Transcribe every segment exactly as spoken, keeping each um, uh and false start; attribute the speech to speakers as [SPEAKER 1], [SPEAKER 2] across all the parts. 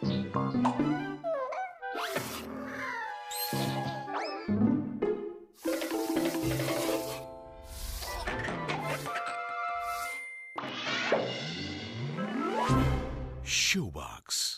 [SPEAKER 1] Shoebox.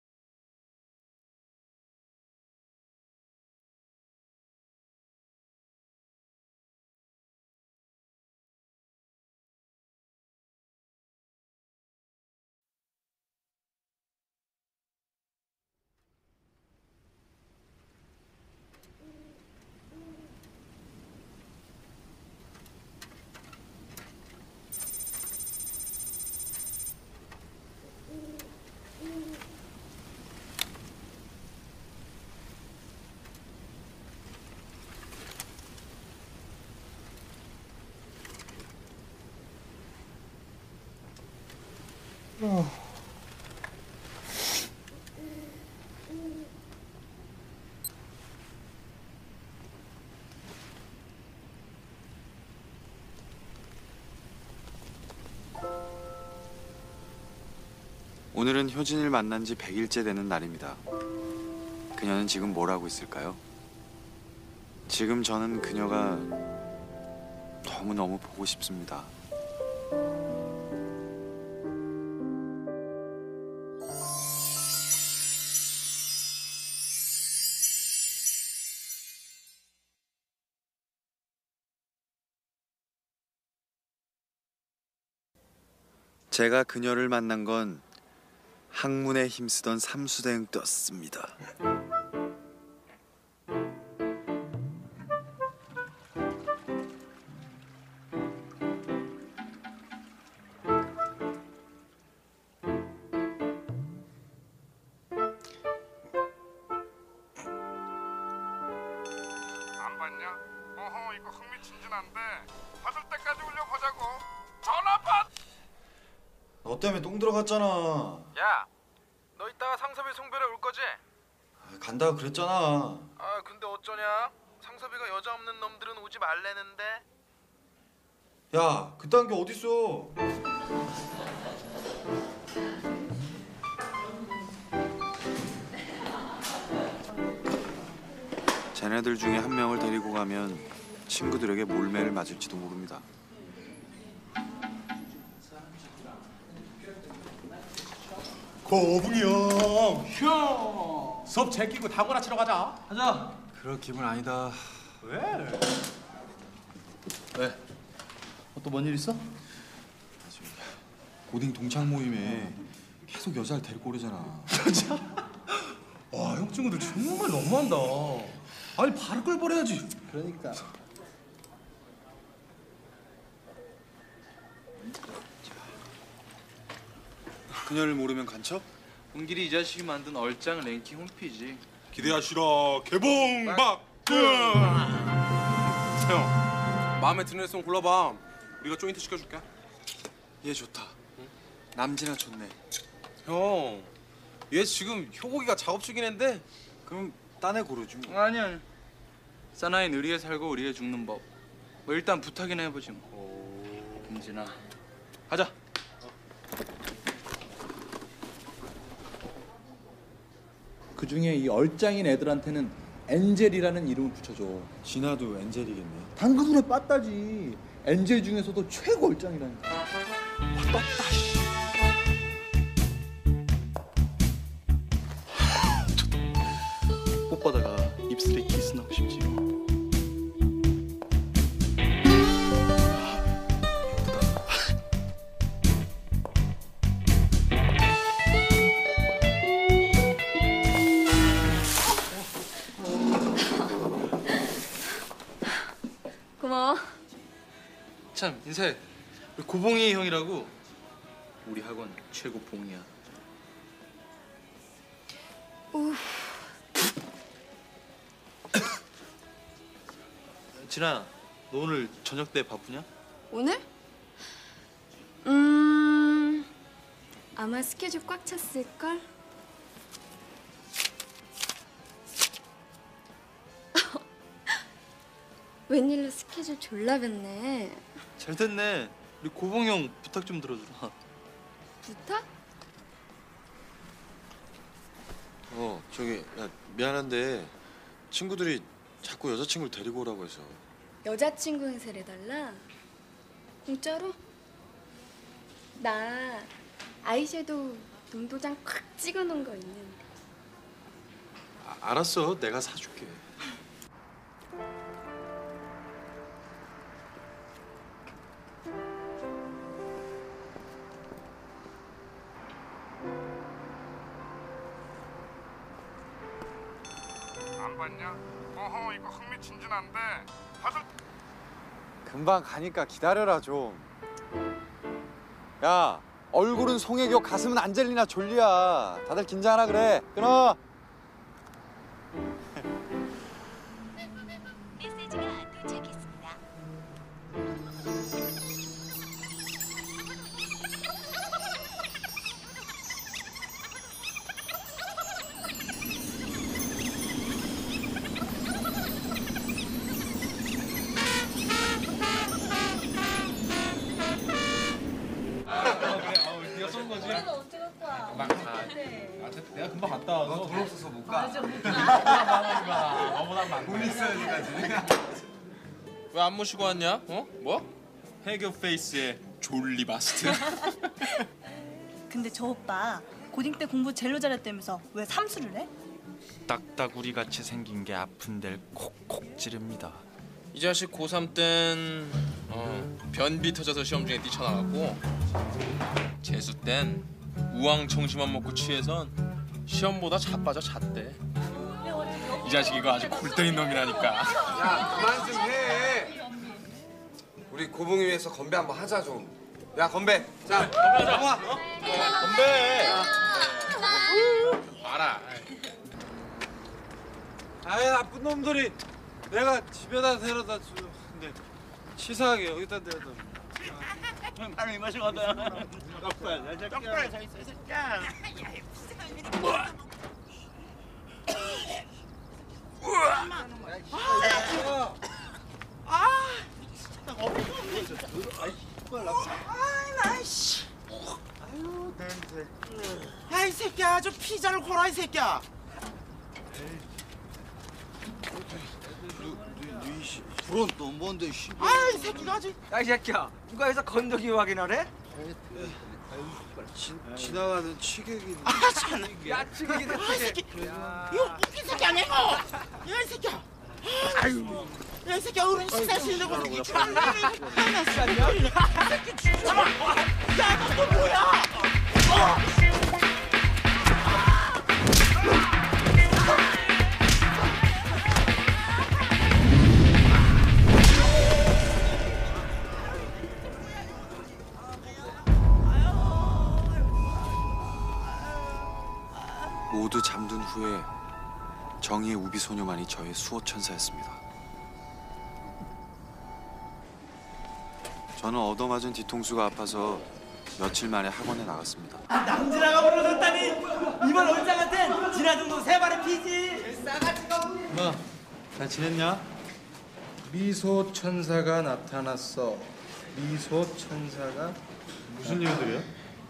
[SPEAKER 2] 어.
[SPEAKER 3] 오늘은 효진을 만난 지 백 일째 되는 날입니다. 그녀는 지금 뭘 하고 있을까요? 지금 저는 그녀가 너무너무 보고 싶습니다. 제가 그녀를 만난 건 학문에 힘쓰던 삼수대응 때였습니다.
[SPEAKER 4] 안 봤냐? 어허, 이거 흥미진진한데 받을 때까지 올려보자고. 전화 받!
[SPEAKER 3] 너 때문에 똥 들어갔잖아.
[SPEAKER 5] 야, 너 이따가 상섭이 송별회 올 거지?
[SPEAKER 3] 간다고 그랬잖아.
[SPEAKER 5] 아, 근데 어쩌냐? 상섭이가 여자 없는 놈들은 오지 말래는데.
[SPEAKER 3] 야, 그딴 게 어딨어. 쟤네들 중에 한 명을 데리고 가면 친구들에게 몰매를 맞을지도 모릅니다.
[SPEAKER 2] 고붕이 형! 형! 수업 제끼고 당구나 치러 가자.
[SPEAKER 5] 가자.
[SPEAKER 3] 그럴 기분 아니다.
[SPEAKER 2] 왜?
[SPEAKER 3] 왜?
[SPEAKER 2] 어, 또 뭔 일 있어?
[SPEAKER 3] 고딩 동창 모임에 계속 여자를 데리고 오래잖아.
[SPEAKER 2] 진짜? 와, 형 친구들 정말 너무한다. 아니, 발을 끌버려야지. 그러니까.
[SPEAKER 3] 그녀를 모르면 간첩?
[SPEAKER 5] 은길이 이 자식이 만든 얼짱 랭킹 홈페이지.
[SPEAKER 4] 기대하시라. 개봉박.
[SPEAKER 6] 형, 마음에 드는 애송 골라봐. 우리가 조인트 시켜줄게.
[SPEAKER 3] 얘 좋다. 남진아 좋네.
[SPEAKER 6] 형, 얘 지금 효고기가 작업 중인 앤데.
[SPEAKER 3] 그럼 딴 애 고르지 뭐.
[SPEAKER 5] 아니 아니. 사나이는 의리에 살고 의리에 죽는 법. 뭐 일단 부탁이나 해보지 뭐. 김진아, 가자.
[SPEAKER 7] 그 중에 이 얼짱인 애들한테는 엔젤이라는 이름을 붙여줘.
[SPEAKER 3] 진아도 엔젤이겠네.
[SPEAKER 7] 당근 손에 빠따지. 엔젤 중에서도 최고 얼짱이라니까.
[SPEAKER 3] 떴다 씨.
[SPEAKER 5] 꽃바다가 입술에 키스나고 싶지.
[SPEAKER 8] 고마워.
[SPEAKER 5] 참 인사해. 고봉이 형이라고. 우리 학원 최고 봉이야.
[SPEAKER 8] 우.
[SPEAKER 5] 진아, 너 오늘 저녁 때 바쁘냐?
[SPEAKER 8] 오늘? 음... 아마 스케줄 꽉 찼을걸? 웬일로 스케줄 졸라 뺐네.
[SPEAKER 5] 잘 됐네. 우리 고봉이 형 부탁 좀 들어주라.
[SPEAKER 8] 부탁?
[SPEAKER 3] 저기 야 미안한데 친구들이 자꾸 여자친구를 데리고 오라고 해서.
[SPEAKER 8] 여자친구 행세를 해달라? 공짜로? 나 아이섀도우 눈도장 콱 찍어놓은 거 있는데.
[SPEAKER 3] 아, 알았어, 내가 사줄게.
[SPEAKER 4] 안 봤냐? 어허 이거 흥미진진한데 다들
[SPEAKER 3] 금방 가니까 기다려라 좀. 야, 얼굴은 송혜교, 가슴은 안젤리나 졸리야. 다들 긴장하라 그래. 끊어.
[SPEAKER 9] 메시지가 도착했습니다.
[SPEAKER 2] 네가 쏜 거지?
[SPEAKER 10] 그래도 언제 갖고 와?
[SPEAKER 2] 금방 가.
[SPEAKER 10] 네.
[SPEAKER 2] 아, 내가 금방 갔다 와서.
[SPEAKER 6] 돈 없어서 못 가.
[SPEAKER 10] 맞아, 못 가.
[SPEAKER 2] 너보다 많아.
[SPEAKER 6] 돈 있어야지까지.
[SPEAKER 5] 왜 안 모시고 왔냐? 어? 뭐? 해교 페이스의 졸리 바스트.
[SPEAKER 10] 근데 저 오빠 고딩 때 공부 제일로 잘했다면서 왜 삼수를 해?
[SPEAKER 11] 딱따구리 같이 생긴 게 아픈 데를 콕콕 찌릅니다.
[SPEAKER 5] 이 자식 고삼 땐 어, 변비 터져서 시험 중에 뛰쳐나갔고 재수 땐 우왕청심만 먹고 취해선 시험보다 자빠져 잤대. 이 자식 이거 아주 골때린 놈이라니까.
[SPEAKER 6] 야 그만 좀 해. 우리 고봉이 위해서 건배 한번 하자 좀. 야 건배. 자 건배하자.
[SPEAKER 5] 건배. 알아.
[SPEAKER 6] 아이 나쁜 놈들이 내가 집에다 데려다 주. 근데 치사하게 여기다 데려다.
[SPEAKER 11] 빨리 마시거든. 떡불에 서 있어 이 새끼야.
[SPEAKER 12] 아이 새끼야 저 피자를 고라 이 새끼야.
[SPEAKER 6] 불은 또 뭔데 씨.
[SPEAKER 12] 아이 새끼가 아주.
[SPEAKER 6] 야이 새끼야 누가 해서 건더기 확인하래? 지, 지나가는 취객이.
[SPEAKER 12] 아 참.
[SPEAKER 6] 야 취객이다
[SPEAKER 12] 아 새끼. 이거 웃긴 새끼 아니야 이거. 야이 새끼야. 아유. 야이 새끼야 어른 식사 시키려고 새끼 죽었네. 나 새끼야. 새끼 죽잖아. 야 너 뭐야? 어.
[SPEAKER 3] 모두 잠든 후에 정의의 우비소녀만이 저의 수호천사였습니다. 저는 얻어맞은 뒤통수가 아파서 며칠 만에 학원에 나갔습니다.
[SPEAKER 12] 남진아가 불러줬다니 이번 올장한텐 진아 정도 세 발의 피지. 싸가지가.
[SPEAKER 2] 엄마, 잘 지냈냐? 미소 천사가 나타났어. 미소 천사가 무슨 일들이야?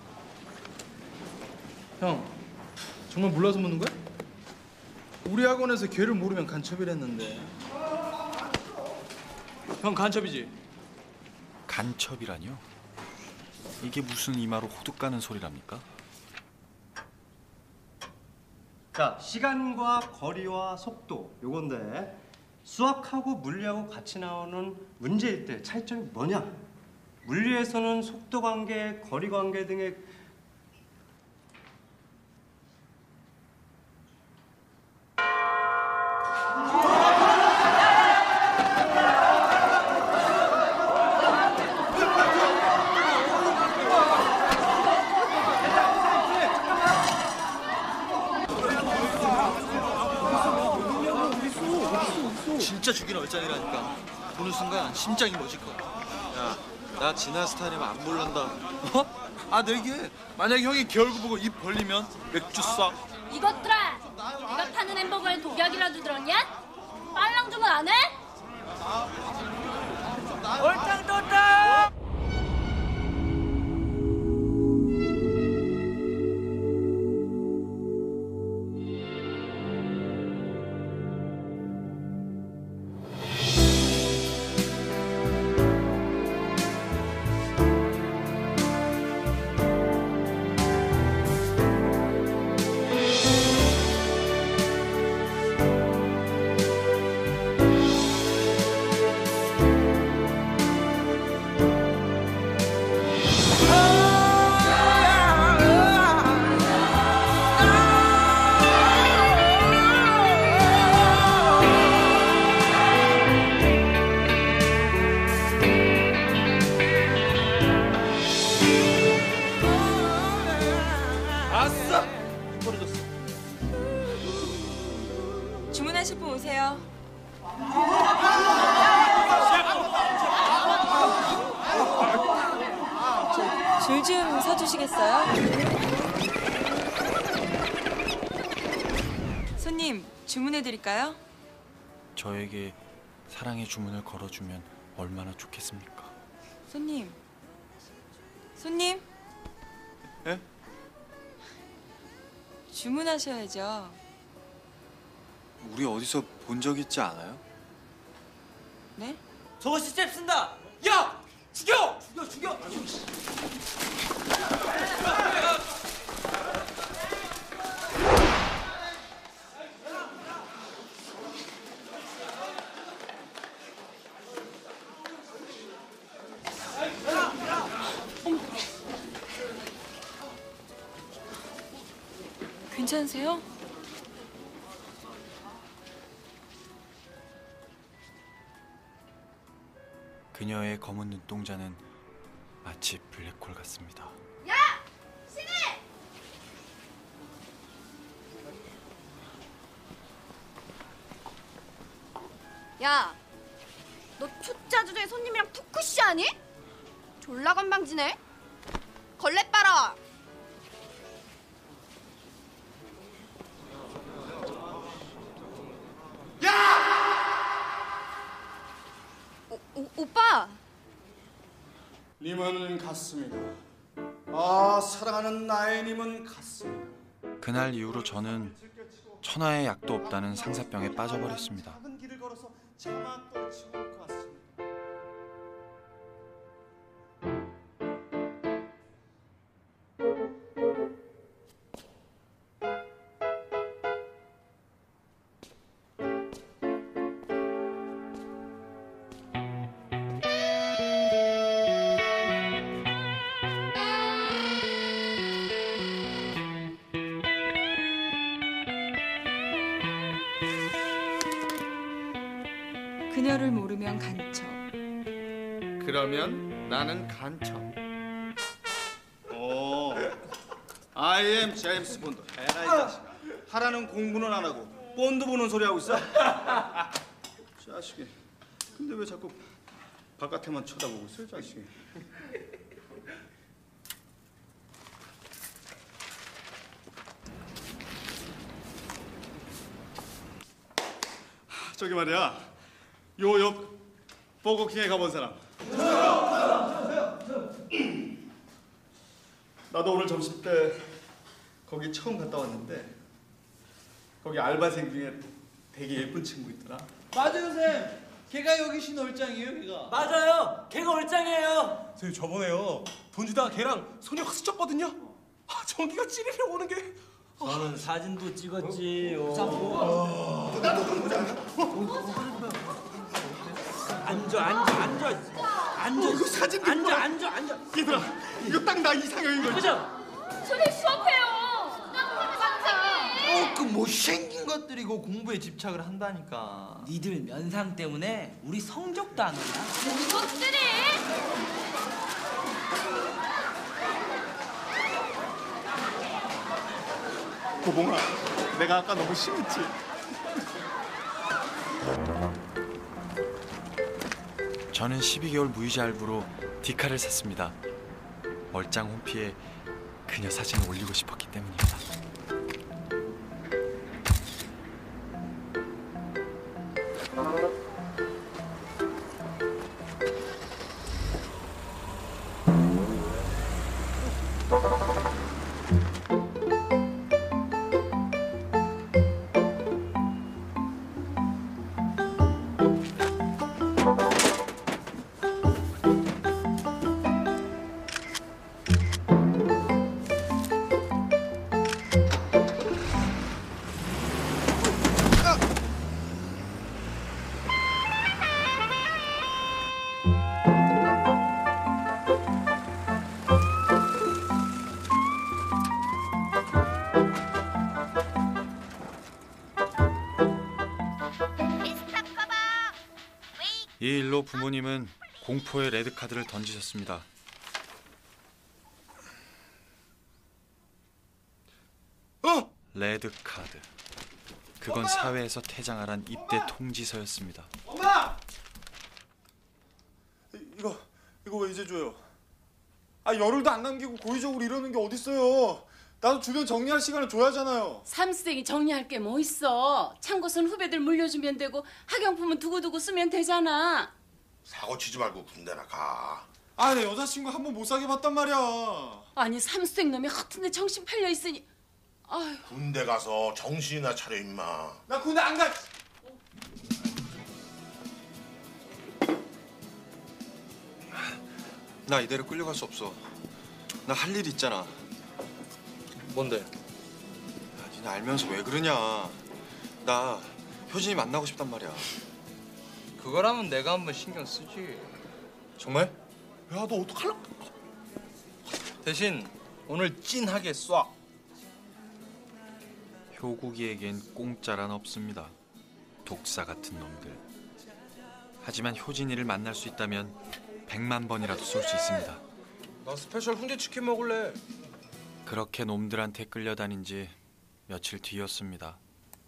[SPEAKER 2] 형, 정말 몰라서 묻는 거야? 우리 학원에서 걔를 모르면 간첩이랬는데. 형 간첩이지?
[SPEAKER 11] 간첩이라뇨? 이게 무슨 이마로 호둑 가는 소리랍니까?
[SPEAKER 13] 자, 시간과 거리와 속도 요건데 수학하고 물리하고 같이 나오는 문제일 때 차이점이 뭐냐? 물리에서는 속도 관계, 거리 관계 등의
[SPEAKER 11] 진짜 죽인 얼짱이라니까. 보는 순간 심장이 멎을 거야.
[SPEAKER 3] 야, 나 진아 스타일이면 안 부른다.
[SPEAKER 11] 어? 아 내게 만약에 형이 개 얼굴 보고 입 벌리면 맥주 싹.
[SPEAKER 9] 이것들아! 내가 파는 햄버거에 독약이라도 들었냐? 빨랑 주문 안 해?
[SPEAKER 12] 얼짱 떴다.
[SPEAKER 14] 주문하실 분 오세요. 줄 좀 서주시겠어요? 손님, 주문해드릴까요?
[SPEAKER 3] 저에게 사랑의 주문을 걸어주면 얼마나 좋겠습니까?
[SPEAKER 14] 손님, 손님?
[SPEAKER 3] 예?
[SPEAKER 14] 주문하셔야죠.
[SPEAKER 3] 우리 어디서 본 적 있지 않아요?
[SPEAKER 14] 네?
[SPEAKER 12] 저거 시스템 쓴다. 야, 죽여! 죽여, 죽여.
[SPEAKER 14] 괜찮으세요?
[SPEAKER 3] 그녀의 검은 눈동자는 마치 블랙홀 같습니다.
[SPEAKER 8] 야! 신혜! 야, 너 초짜주저의 손님이랑 푸쿠시 하니? 졸라 건방지네. 걸레 빨아. 오, 오, 오빠!
[SPEAKER 15] 님은 같습니다. 아, 사랑하는 나의 님은 같습니다.
[SPEAKER 3] 그날 이후로 저는 천하의 약도 없다는 상사병에 빠져버렸습니다.
[SPEAKER 15] 작은 길을 걸어서 차마 떨치고 올 것 같습니다.
[SPEAKER 14] 그녀를 모르면 간첩.
[SPEAKER 15] 그러면 나는 간첩. 오, I am 제임스 본드. 에라이 자식아. 하라는 공부는 안 하고 본드 보는 소리 하고 있어? 자식이. 근데 왜 자꾸 바깥에만 쳐다보고 있어, 자식이? 저기 말이야. 요 옆 버거킹에 가본 사람. 나도 오늘 점심 때 거기 처음 갔다 왔는데 거기 알바생 중에 되게 예쁜 친구 있더라.
[SPEAKER 7] 맞아요, 쌤. 걔가 여기 신월장이에요, 걔가.
[SPEAKER 12] 맞아요. 걔가 얼짱이에요.
[SPEAKER 2] 선생님 저번에요 돈 주다가 걔랑 소녀가 스쳤거든요. 아, 전기가 찌르려 오는 게.
[SPEAKER 12] 저는 사진도 찍었지요. 앉아, 앉아, 앉아, 앉아.
[SPEAKER 15] 이거 사진
[SPEAKER 12] 앉아, 앉아, 앉아.
[SPEAKER 15] 얘들아, 이거 딱 나 이상형인 거.
[SPEAKER 12] 그죠?
[SPEAKER 9] 선생님 수업해요. 선생님.
[SPEAKER 11] 어, 그 못생긴 것들이고 공부에 집착을 한다니까.
[SPEAKER 12] 니들 면상 때문에 우리 성적도 안 올라.
[SPEAKER 9] 이것들이.
[SPEAKER 15] 고봉아, 내가 아까 너무 심했지?
[SPEAKER 3] 저는 십이 개월 무이자 할부로 디카를 샀습니다. 얼짱 홈피에 그녀 사진을 올리고 싶었기 때문입니다. 이 일로 부모님은 공포의 레드카드를 던지셨습니다.
[SPEAKER 15] 어?
[SPEAKER 3] 레드 카드. 그건 엄마! 사회에서 퇴장하란 입대 통지서였습니다.
[SPEAKER 15] 엄마! 이거 이거 왜 이제 줘요? 아 열흘도 안 남기고 고의적으로 이러는 게 어딨어요? 나도 주변 정리할 시간을 줘야잖아요.
[SPEAKER 16] 삼수생이 정리할 게 뭐 있어? 참고선 후배들 물려주면 되고 학용품은 두고두고 쓰면 되잖아.
[SPEAKER 17] 사고 치지 말고 군대나 가.
[SPEAKER 15] 아, 내 여자친구 한 번 못 사게 봤단 말이야.
[SPEAKER 16] 아니 삼수생 놈이 허튼데 정신 팔려 있으니. 아휴.
[SPEAKER 17] 군대 가서 정신이나 차려 임마.
[SPEAKER 15] 나 군대 안 가.
[SPEAKER 3] 나 이대로 끌려갈 수 없어. 나 할 일 있잖아.
[SPEAKER 5] 뭔데?
[SPEAKER 3] 야, 니네 알면서 왜 그러냐. 나 효진이 만나고 싶단 말이야.
[SPEAKER 5] 그거라면 내가 한번 신경 쓰지.
[SPEAKER 3] 정말?
[SPEAKER 15] 야, 너 어떡할라?
[SPEAKER 5] 대신 오늘 찐하게 쏴.
[SPEAKER 3] 효국이에겐 공짜란 없습니다. 독사 같은 놈들. 하지만 효진이를 만날 수 있다면 백만 번이라도 쏠 수 있습니다.
[SPEAKER 5] 나 스페셜 훈제치킨 먹을래.
[SPEAKER 3] 그렇게 놈들한테 끌려다닌 지 며칠 뒤였습니다.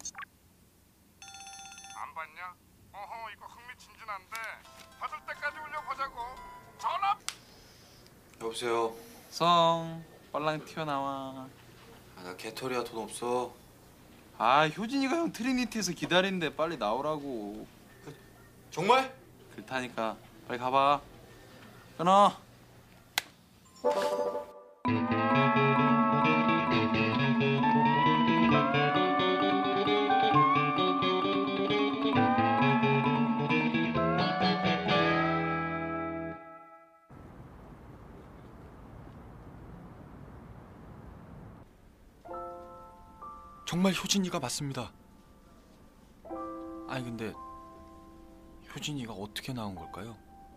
[SPEAKER 4] 안 봤냐? 어허 이거 흥미진진한데 받을 때까지 울려보자고. 전화.
[SPEAKER 3] 여보세요.
[SPEAKER 11] 성 빨랑 튀어나와.
[SPEAKER 3] 아, 나 개털이야. 돈 없어.
[SPEAKER 11] 아 효진이가 형 트리니티에서 기다리는데 빨리 나오라고.
[SPEAKER 3] 그, 정말?
[SPEAKER 11] 그렇다니까 빨리 가봐. 끊어.
[SPEAKER 3] 정말 효진이가 맞습니다. 아니 근데 효진이가 어떻게 나온 걸까요?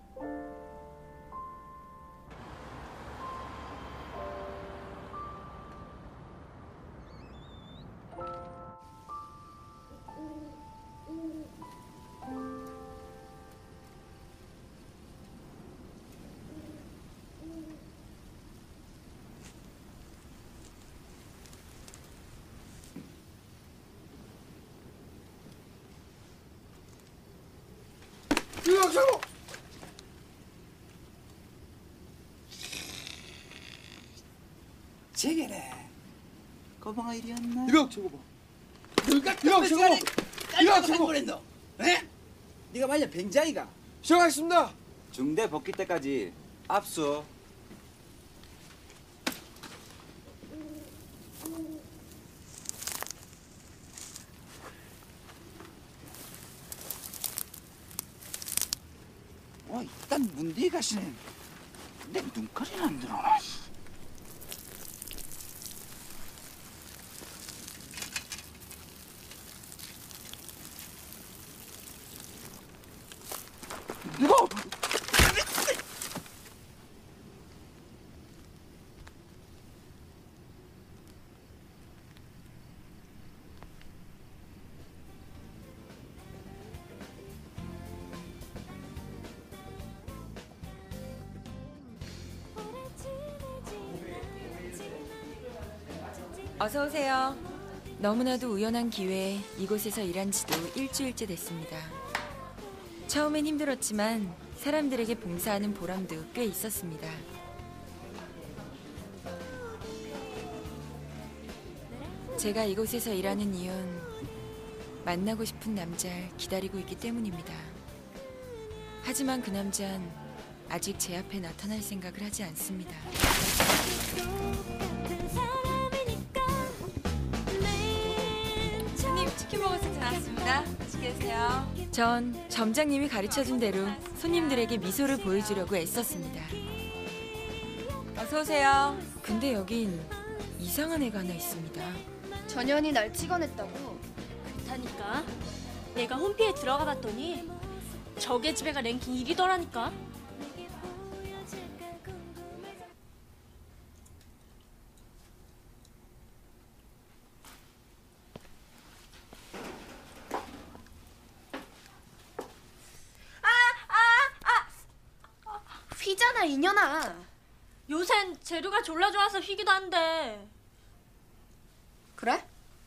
[SPEAKER 12] 유학사고! 제게네. 거방아 일이었나?
[SPEAKER 15] 이병 최고 봐.
[SPEAKER 12] 누가
[SPEAKER 15] 이병 최고!
[SPEAKER 12] 이병 최고! 그랬노? 에? 네가 말이야 뱅자이가?
[SPEAKER 15] 시작하겠습니다.
[SPEAKER 18] 중대 복귀 때까지 압수.
[SPEAKER 12] 와 일단 문디 가시네. 내 눈깔이 안 들어오네. 너!
[SPEAKER 14] 어서 오세요. 너무나도 우연한 기회에 이곳에서 일한 지도 일주일째 됐습니다. 처음엔 힘들었지만 사람들에게 봉사하는 보람도 꽤 있었습니다. 제가 이곳에서 일하는 이유는 만나고 싶은 남자를 기다리고 있기 때문입니다. 하지만 그 남자는 아직 제 앞에 나타날 생각을 하지 않습니다. 손님 치킨 먹을 세트 나왔습니다. 맛있게 드세요. 전 점장님이 가르쳐준 대로 손님들에게 미소를 보여주려고 애썼습니다. 어서 오세요. 근데 여긴 이상한 애가 하나 있습니다.
[SPEAKER 8] 전현이 날 찍어냈다고.
[SPEAKER 9] 그렇다니까. 내가 홈피에 들어가 봤더니 저게 집애가 랭킹 일 위더라니까.
[SPEAKER 8] 휘잖아 이년아.
[SPEAKER 9] 요샌 재료가 졸라 좋아서 휘기도 한데.
[SPEAKER 8] 그래?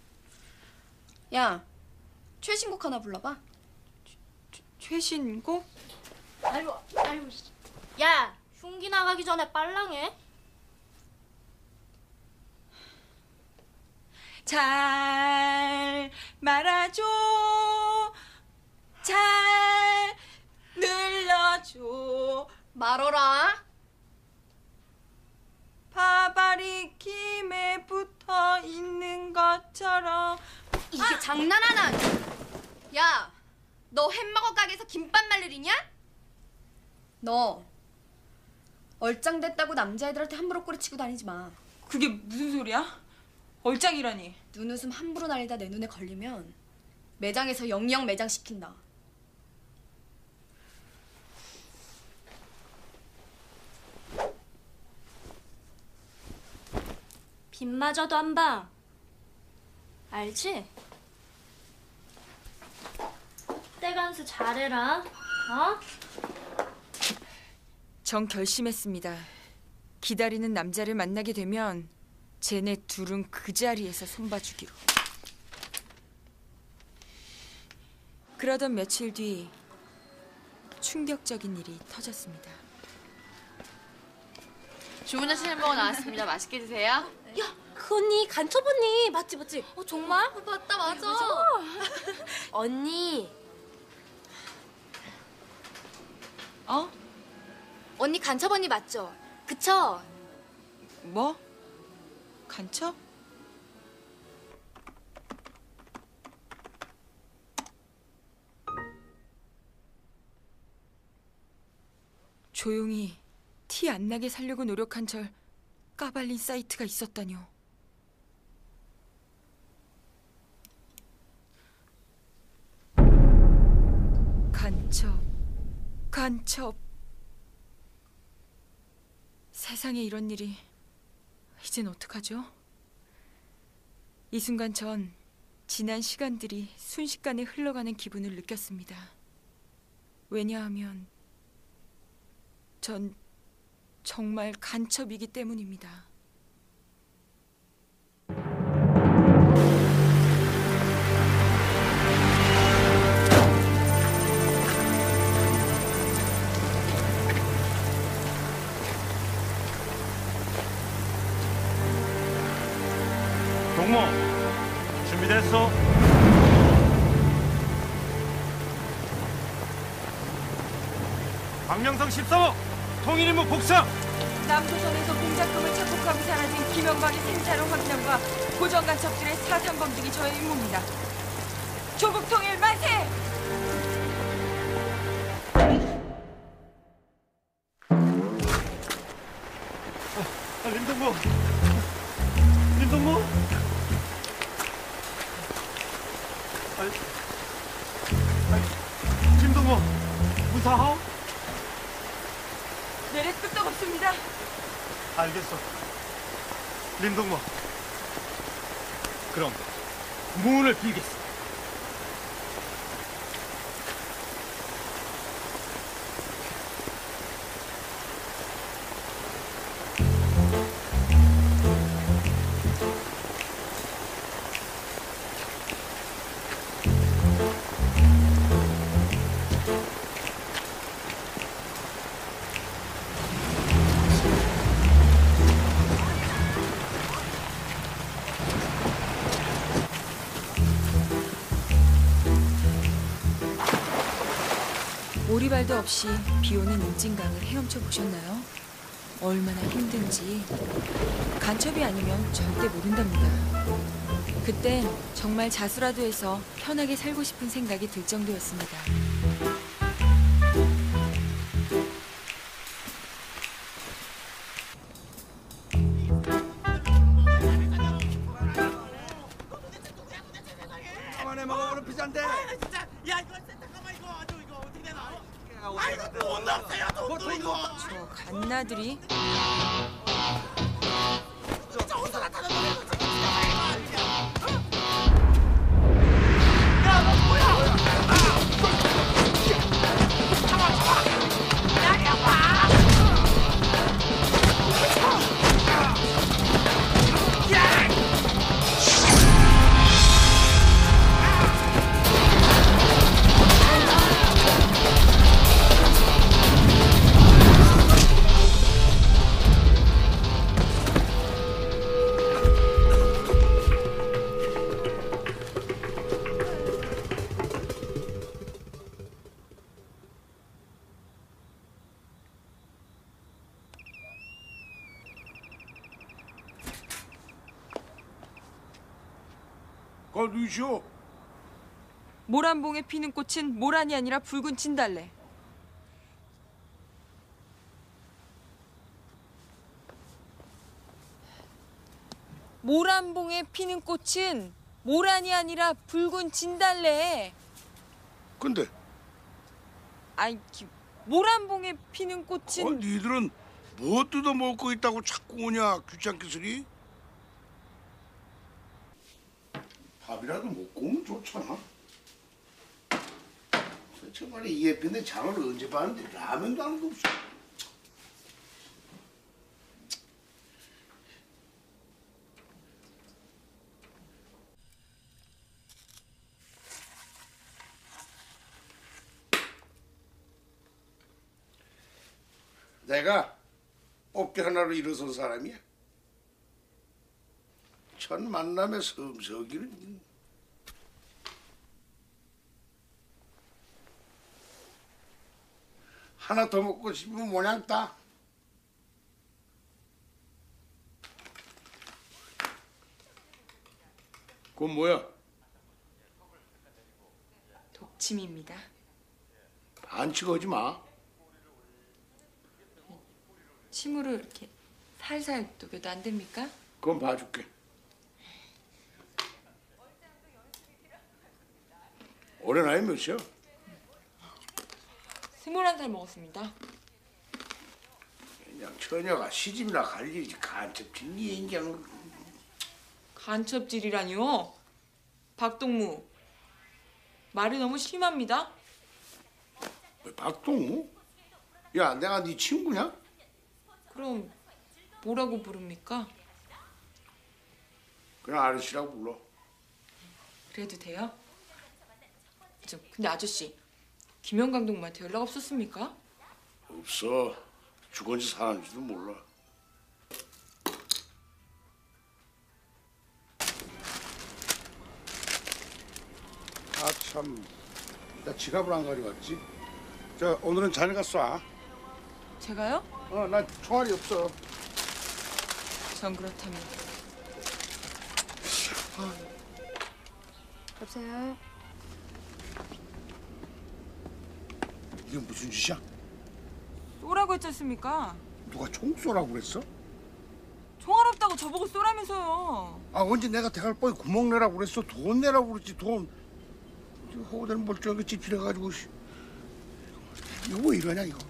[SPEAKER 8] 야, 최신곡 하나 불러봐.
[SPEAKER 14] 최신곡?
[SPEAKER 9] 아이고, 아이고. 야, 흉기 나가기 전에 빨랑해.
[SPEAKER 14] 잘 말아줘, 잘 늘려줘.
[SPEAKER 8] 말어라.
[SPEAKER 14] 바바리 김에 붙어 있는 것처럼.
[SPEAKER 8] 이게 아! 장난하나? 야, 너 햄버거 가게에서 김밥 말리리냐? 너 얼짱됐다고 남자애들한테 함부로 꼬리치고 다니지 마.
[SPEAKER 14] 그게 무슨 소리야? 얼짱이라니.
[SPEAKER 8] 눈웃음 함부로 날리다 내 눈에 걸리면 매장에서 영영 매장 시킨다.
[SPEAKER 9] 빗마저도 안 봐. 알지? 때간수 잘해라. 어?
[SPEAKER 14] 정 결심했습니다. 기다리는 남자를 만나게 되면 쟤네 둘은 그 자리에서 손봐주기로. 그러던 며칠 뒤 충격적인 일이 터졌습니다.
[SPEAKER 8] 주문하신 햄버거 나왔습니다. 맛있게 드세요.
[SPEAKER 9] 야, 그 언니 간첩 언니 맞지 맞지? 어 정말?
[SPEAKER 8] 어, 맞다 맞아.
[SPEAKER 9] 언니.
[SPEAKER 14] 어?
[SPEAKER 8] 언니 간첩 언니 맞죠? 그쵸?
[SPEAKER 14] 뭐? 간첩? 조용히 티 안 나게 살려고 노력한 절 까발린 사이트가 있었다뇨. 간첩, 간첩. 세상에 이런 일이. 이젠 어떡하죠? 이 순간 전 지난 시간들이 순식간에 흘러가는 기분을 느꼈습니다. 왜냐하면 전 정말 간첩이기 때문입니다.
[SPEAKER 19] 동무, 준비됐어? 박명성 십사호 통일임무 복상!
[SPEAKER 14] 남조선에서 공작금을 착복하고 사라진 김영박의 생사로 확인함과 고정간첩들의 사상 검증이 저의 임무입니다. 조국 통일 만세!
[SPEAKER 19] 아,林동무!林동무! 아니, 아니, 김동무! 무사하오?
[SPEAKER 14] 내래 끄떡없습니다.
[SPEAKER 19] 알겠어.林동무. 그럼 문을 빌겠어.
[SPEAKER 14] 오리발도 없이 비오는 임진강을 헤엄쳐 보셨나요? 얼마나 힘든지 간첩이 아니면 절대 모른답니다. 그땐 정말 자수라도 해서 편하게 살고 싶은 생각이 들 정도였습니다.
[SPEAKER 12] 가만히 먹어보는 피자인데. 진짜. 야 이거 잠깐만 이거 아주 이거 어떻게 되나? 아이고 돈 없어요 돈도 이거.
[SPEAKER 14] 저 갓나들이.
[SPEAKER 12] 진짜 어디서 나타난 거야 이거 진짜.
[SPEAKER 20] 아, 누이시오?
[SPEAKER 14] 모란봉에 피는 꽃은 모란이 아니라 붉은 진달래. 모란봉에 피는 꽃은 모란이 아니라 붉은 진달래.
[SPEAKER 20] 근데?
[SPEAKER 14] 아이, 모란봉에 피는 꽃은...
[SPEAKER 20] 어, 니들은 뭐 뜯어 먹고 있다고 자꾸 오냐, 귀찮게 소리? 밥이라도 먹고 오면 좋잖아. 정말 이 예쁜데 장을 언제 봤는데 라면도 하나도 없어. 내가 어깨 하나로 일어선 사람이야. 첫 만남에 섬석이는 하나 더 먹고 싶으면 모양 따. 그건 뭐야?
[SPEAKER 14] 독침입니다.
[SPEAKER 20] 반칙하지 마.
[SPEAKER 14] 침으로 이렇게 살살 녹여도 안 됩니까?
[SPEAKER 20] 그건 봐줄게. 올해 나이 몇이야?
[SPEAKER 14] 스물한 살 먹었습니다.
[SPEAKER 20] 그냥 처녀가 시집이나 갈 일이지 간첩질 니 인장.
[SPEAKER 14] 간첩질이라니요? 박동무, 말이 너무 심합니다.
[SPEAKER 20] 왜 박동무? 야, 내가 네 친구냐?
[SPEAKER 14] 그럼 뭐라고 부릅니까?
[SPEAKER 20] 그냥 아저씨라고 불러.
[SPEAKER 14] 그래도 돼요? 저 근데 아저씨, 김영 감독님한테 연락 없었습니까?
[SPEAKER 20] 없어. 죽은지 사는지도 몰라. 아 참, 나 지갑을 안 가져왔지. 저 오늘은 자네가 쏴.
[SPEAKER 14] 제가요?
[SPEAKER 20] 어, 나 총알이 없어.
[SPEAKER 14] 전 그렇다면.
[SPEAKER 8] 여보세요?
[SPEAKER 20] 이게 무슨 짓이야?
[SPEAKER 14] 쏘라고 했지 않습니까?
[SPEAKER 20] 누가 총 쏘라고 그랬어?
[SPEAKER 14] 총알 없다고 저보고 쏘라면서요.
[SPEAKER 20] 아 언제 내가 대갈 뻔히 구멍 내라고 그랬어? 돈 내라고 그랬지 돈. 허구대는 멀쩡하게 찝찝해가지고. 이거 왜 이러냐 이거.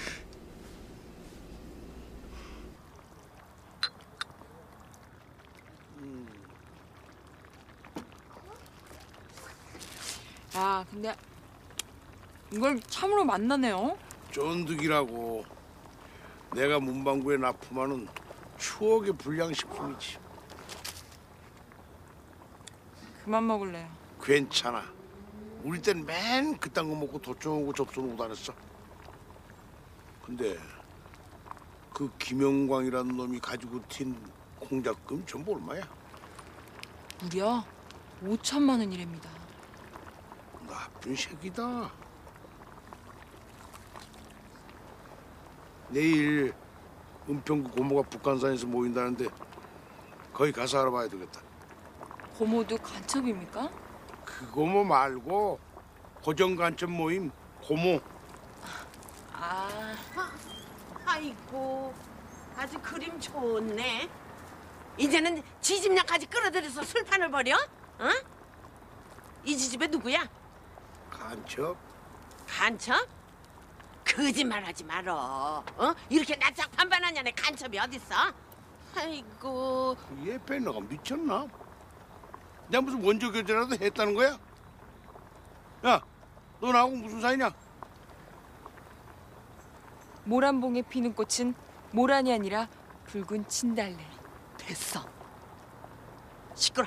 [SPEAKER 14] 아 근데 이걸 참으로 만나네요.
[SPEAKER 20] 쫀득이라고. 내가 문방구에 납품하는 추억의 불량식품이지.
[SPEAKER 14] 그만 먹을래요.
[SPEAKER 20] 괜찮아. 우리 땐 맨 그딴 거 먹고 도청하고 접선하고 다녔어. 근데 그 김영광이라는 놈이 가지고 튄 공작금 전부 얼마야?
[SPEAKER 14] 무려 오천만 원이랍니다.
[SPEAKER 20] 나쁜 새끼다. 내일 은평구 고모가 북한산에서 모인다는데 거기 가서 알아봐야 되겠다.
[SPEAKER 14] 고모도 간첩입니까?
[SPEAKER 20] 그 고모 말고 고정 간첩 모임 고모.
[SPEAKER 14] 아,
[SPEAKER 12] 아이고, 아주 그림 좋네. 이제는 지집약까지 끌어들여서 술판을 벌여? 어? 이 지집애 누구야?
[SPEAKER 20] 간첩?
[SPEAKER 12] 간첩? 거짓말하지 말어. 어? 이렇게 낯짝 반반하냐 내 간첩이 어딨어? 아이고.
[SPEAKER 20] 얘 빼너가 미쳤나? 내가 무슨 원조 교제라도 했다는 거야? 야, 너 나하고 무슨 사이냐?
[SPEAKER 14] 모란봉에 피는 꽃은 모란이 아니라 붉은 진달래.
[SPEAKER 12] 됐어. 시끄러.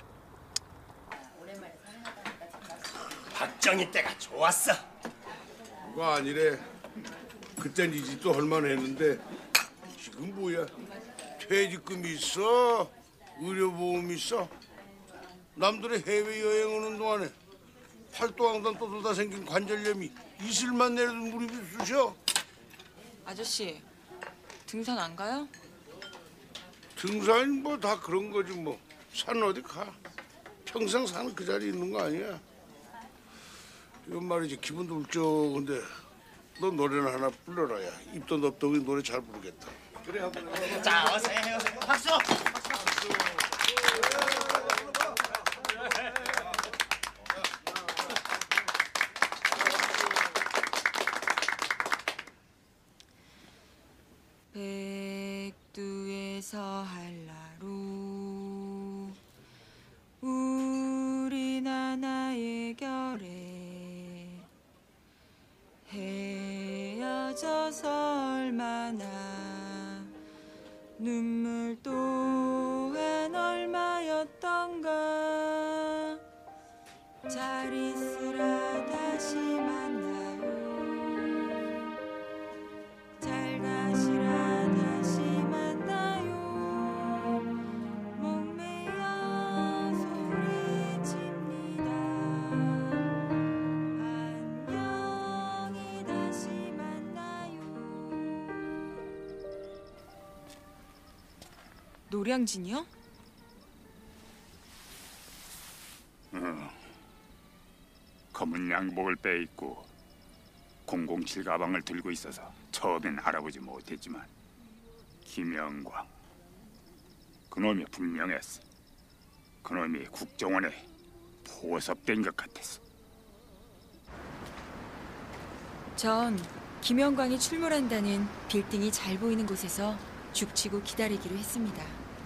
[SPEAKER 19] 박정희 때가 좋았어.
[SPEAKER 20] 그거 아니래. 그땐 이 집도 얼마나 했는데 지금 뭐야? 퇴직금이 있어, 의료보험이 있어. 남들의 해외여행 오는 동안에 팔도항단 떠돌다 생긴 관절염이 이슬만 내려도 무릎이 쑤셔.
[SPEAKER 14] 아저씨, 등산 안 가요?
[SPEAKER 20] 등산 뭐 다 그런 거지 뭐. 산 어디 가. 평생 사는 그 자리에 있는 거 아니야? 이건 말이지 기분도 울적한데 너 노래나 하나 불러라. 야. 입도 넓더니 노래 잘 부르겠다. 그래 한번.
[SPEAKER 12] 자 어서 해 어서 해. 박수.
[SPEAKER 14] 백두에서 한라로 우린 하나의 결에 헤어져서 얼마나 눈물 또한 얼마였던가 잘 있으라 다시 만나요 잘 가시라 다시 만나요 목매어 소리칩니다 안녕히 다시 만나요. 노량진이요?
[SPEAKER 21] 어. 검은 양복을 빼입고 공공칠 가방을 들고 있어서 처음엔 알아보지 못했지만 김영광 그놈이 분명했어. 그놈이 국정원에 포섭된 것 같았어.
[SPEAKER 14] 전 김영광이 출몰한다는 빌딩이 잘 보이는 곳에서 죽치고 기다리기로 했습니다.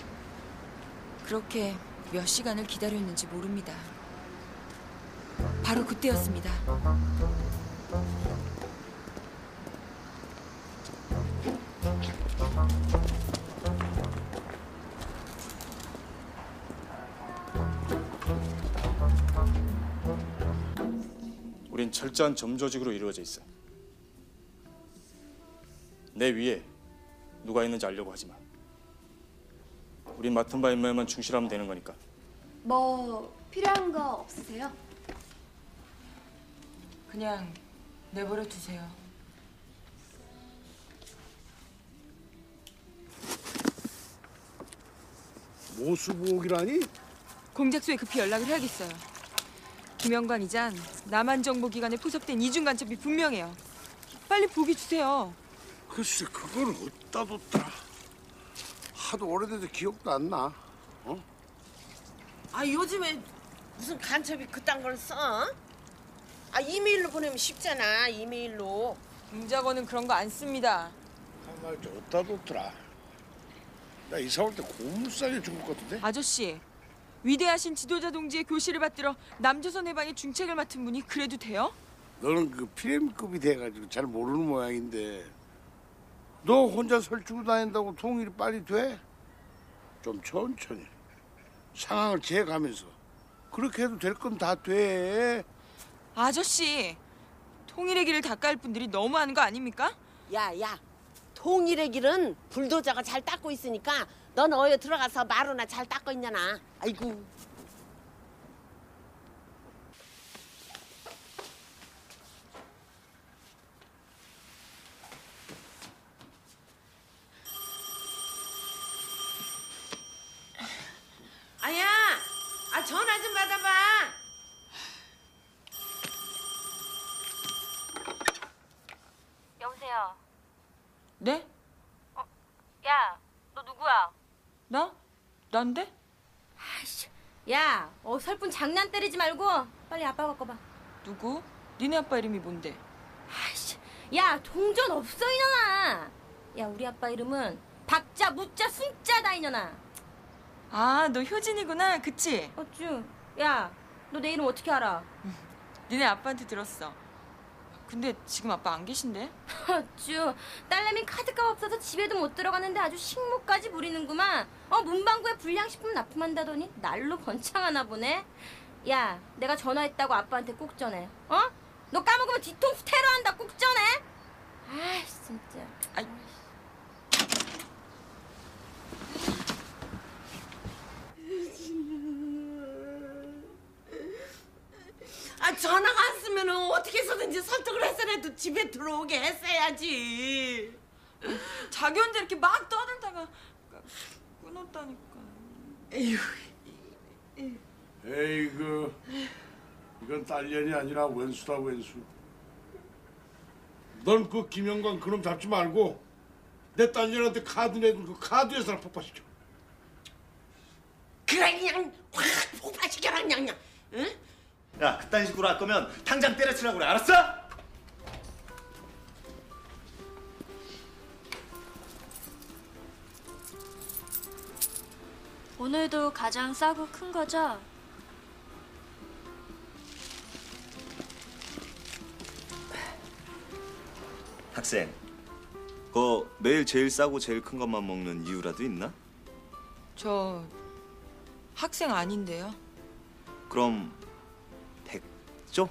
[SPEAKER 14] 그렇게 몇 시간을 기다렸는지 모릅니다. 바로 그때였습니다.
[SPEAKER 22] 우린 철저한 점조직으로 이루어져 있어. 내 위에 누가 있는지 알려고 하지 마. 우린 맡은 바 임무에만 충실하면 되는 거니까.
[SPEAKER 8] 뭐 필요한 거 없으세요?
[SPEAKER 14] 그냥 내버려 두세요.
[SPEAKER 20] 모수보호기라니?
[SPEAKER 14] 공작소에 급히 연락을 해야겠어요. 김영광 이장 남한정보기관에 포섭된 이중 간첩이 분명해요. 빨리 보기 주세요.
[SPEAKER 20] 글쎄 그걸 어디다 뒀더라. 하도 오래돼서 기억도 안 나. 어?
[SPEAKER 12] 아 요즘에 무슨 간첩이 그딴 걸 써? 아 이메일로 보내면 쉽잖아. 이메일로.
[SPEAKER 14] 김작원은 그런 거 안 씁니다.
[SPEAKER 20] 한말 어디다 뒀더라. 나 이사 올 때 고물상에 죽을 것 같은데?
[SPEAKER 14] 아저씨, 위대하신 지도자 동지의 교시를 받들어 남조선 해방의 중책을 맡은 분이 그래도 돼요?
[SPEAKER 20] 너는 그 피렘급이 돼가지고 잘 모르는 모양인데 너 혼자 설치고 다닌다고 통일이 빨리 돼? 좀 천천히 상황을 재가면서 그렇게 해도 될 건 다 돼.
[SPEAKER 14] 아저씨, 통일의 길을 닦아야 할 분들이 너무하는 거 아닙니까?
[SPEAKER 12] 야야 통일의 길은 불도저가 잘 닦고 있으니까 넌 어여 들어가서 마루나 잘 닦고 있냐나. 아이고. 아야, 아 전화 좀 받아봐.
[SPEAKER 9] 여보세요.
[SPEAKER 14] 네?
[SPEAKER 9] 어, 야, 너 누구야?
[SPEAKER 14] 나? 난데?
[SPEAKER 8] 아이씨, 야, 어설픈 장난 때리지 말고 빨리 아빠 바꿔봐.
[SPEAKER 14] 누구? 니네 아빠 이름이 뭔데?
[SPEAKER 8] 아이씨, 야, 동전 없어 이년아. 야, 우리 아빠 이름은 박자, 무자, 순자다 이년아.
[SPEAKER 14] 아, 너 효진이구나, 그치?
[SPEAKER 8] 어쭈, 야, 너 내 이름 어떻게 알아?
[SPEAKER 14] 니네 아빠한테 들었어. 근데 지금 아빠 안 계신데?
[SPEAKER 8] 어쭈, 딸내미 카드값 없어서 집에도 못 들어가는데 아주 식모까지 부리는구만. 어, 문방구에 불량식품 납품한다더니 날로 번창하나 보네. 야, 내가 전화했다고 아빠한테 꼭 전해. 어? 너 까먹으면 뒤통수 테러한다. 꼭 전해. 아이, 진짜.
[SPEAKER 14] 아이.
[SPEAKER 12] 아 전화가 안 쓰면 어떻게 해서든지 설득을 해서라도 집에 들어오게 했어야지.
[SPEAKER 14] 자기 혼자 이렇게 막 떠들다가 끊었다니까.
[SPEAKER 12] 에휴.
[SPEAKER 20] 에이그 이건 딸년이 아니라 왼수다 왼수. 넌 그 김영광 그놈 잡지 말고 내 딸년한테 카드 내준 그 카드 회사를 폭파시켜.
[SPEAKER 12] 그래 그냥 확 폭파시켜라 그냥 그냥. 응?
[SPEAKER 19] 야, 그딴 식으로 할 거면 당장 때려치라고 그래. 알았어?
[SPEAKER 9] 오늘도 가장 싸고 큰 거죠?
[SPEAKER 19] 학생, 그 매일 제일 싸고 제일 큰 것만 먹는 이유라도 있나?
[SPEAKER 14] 저 학생 아닌데요.
[SPEAKER 19] 그럼 백조?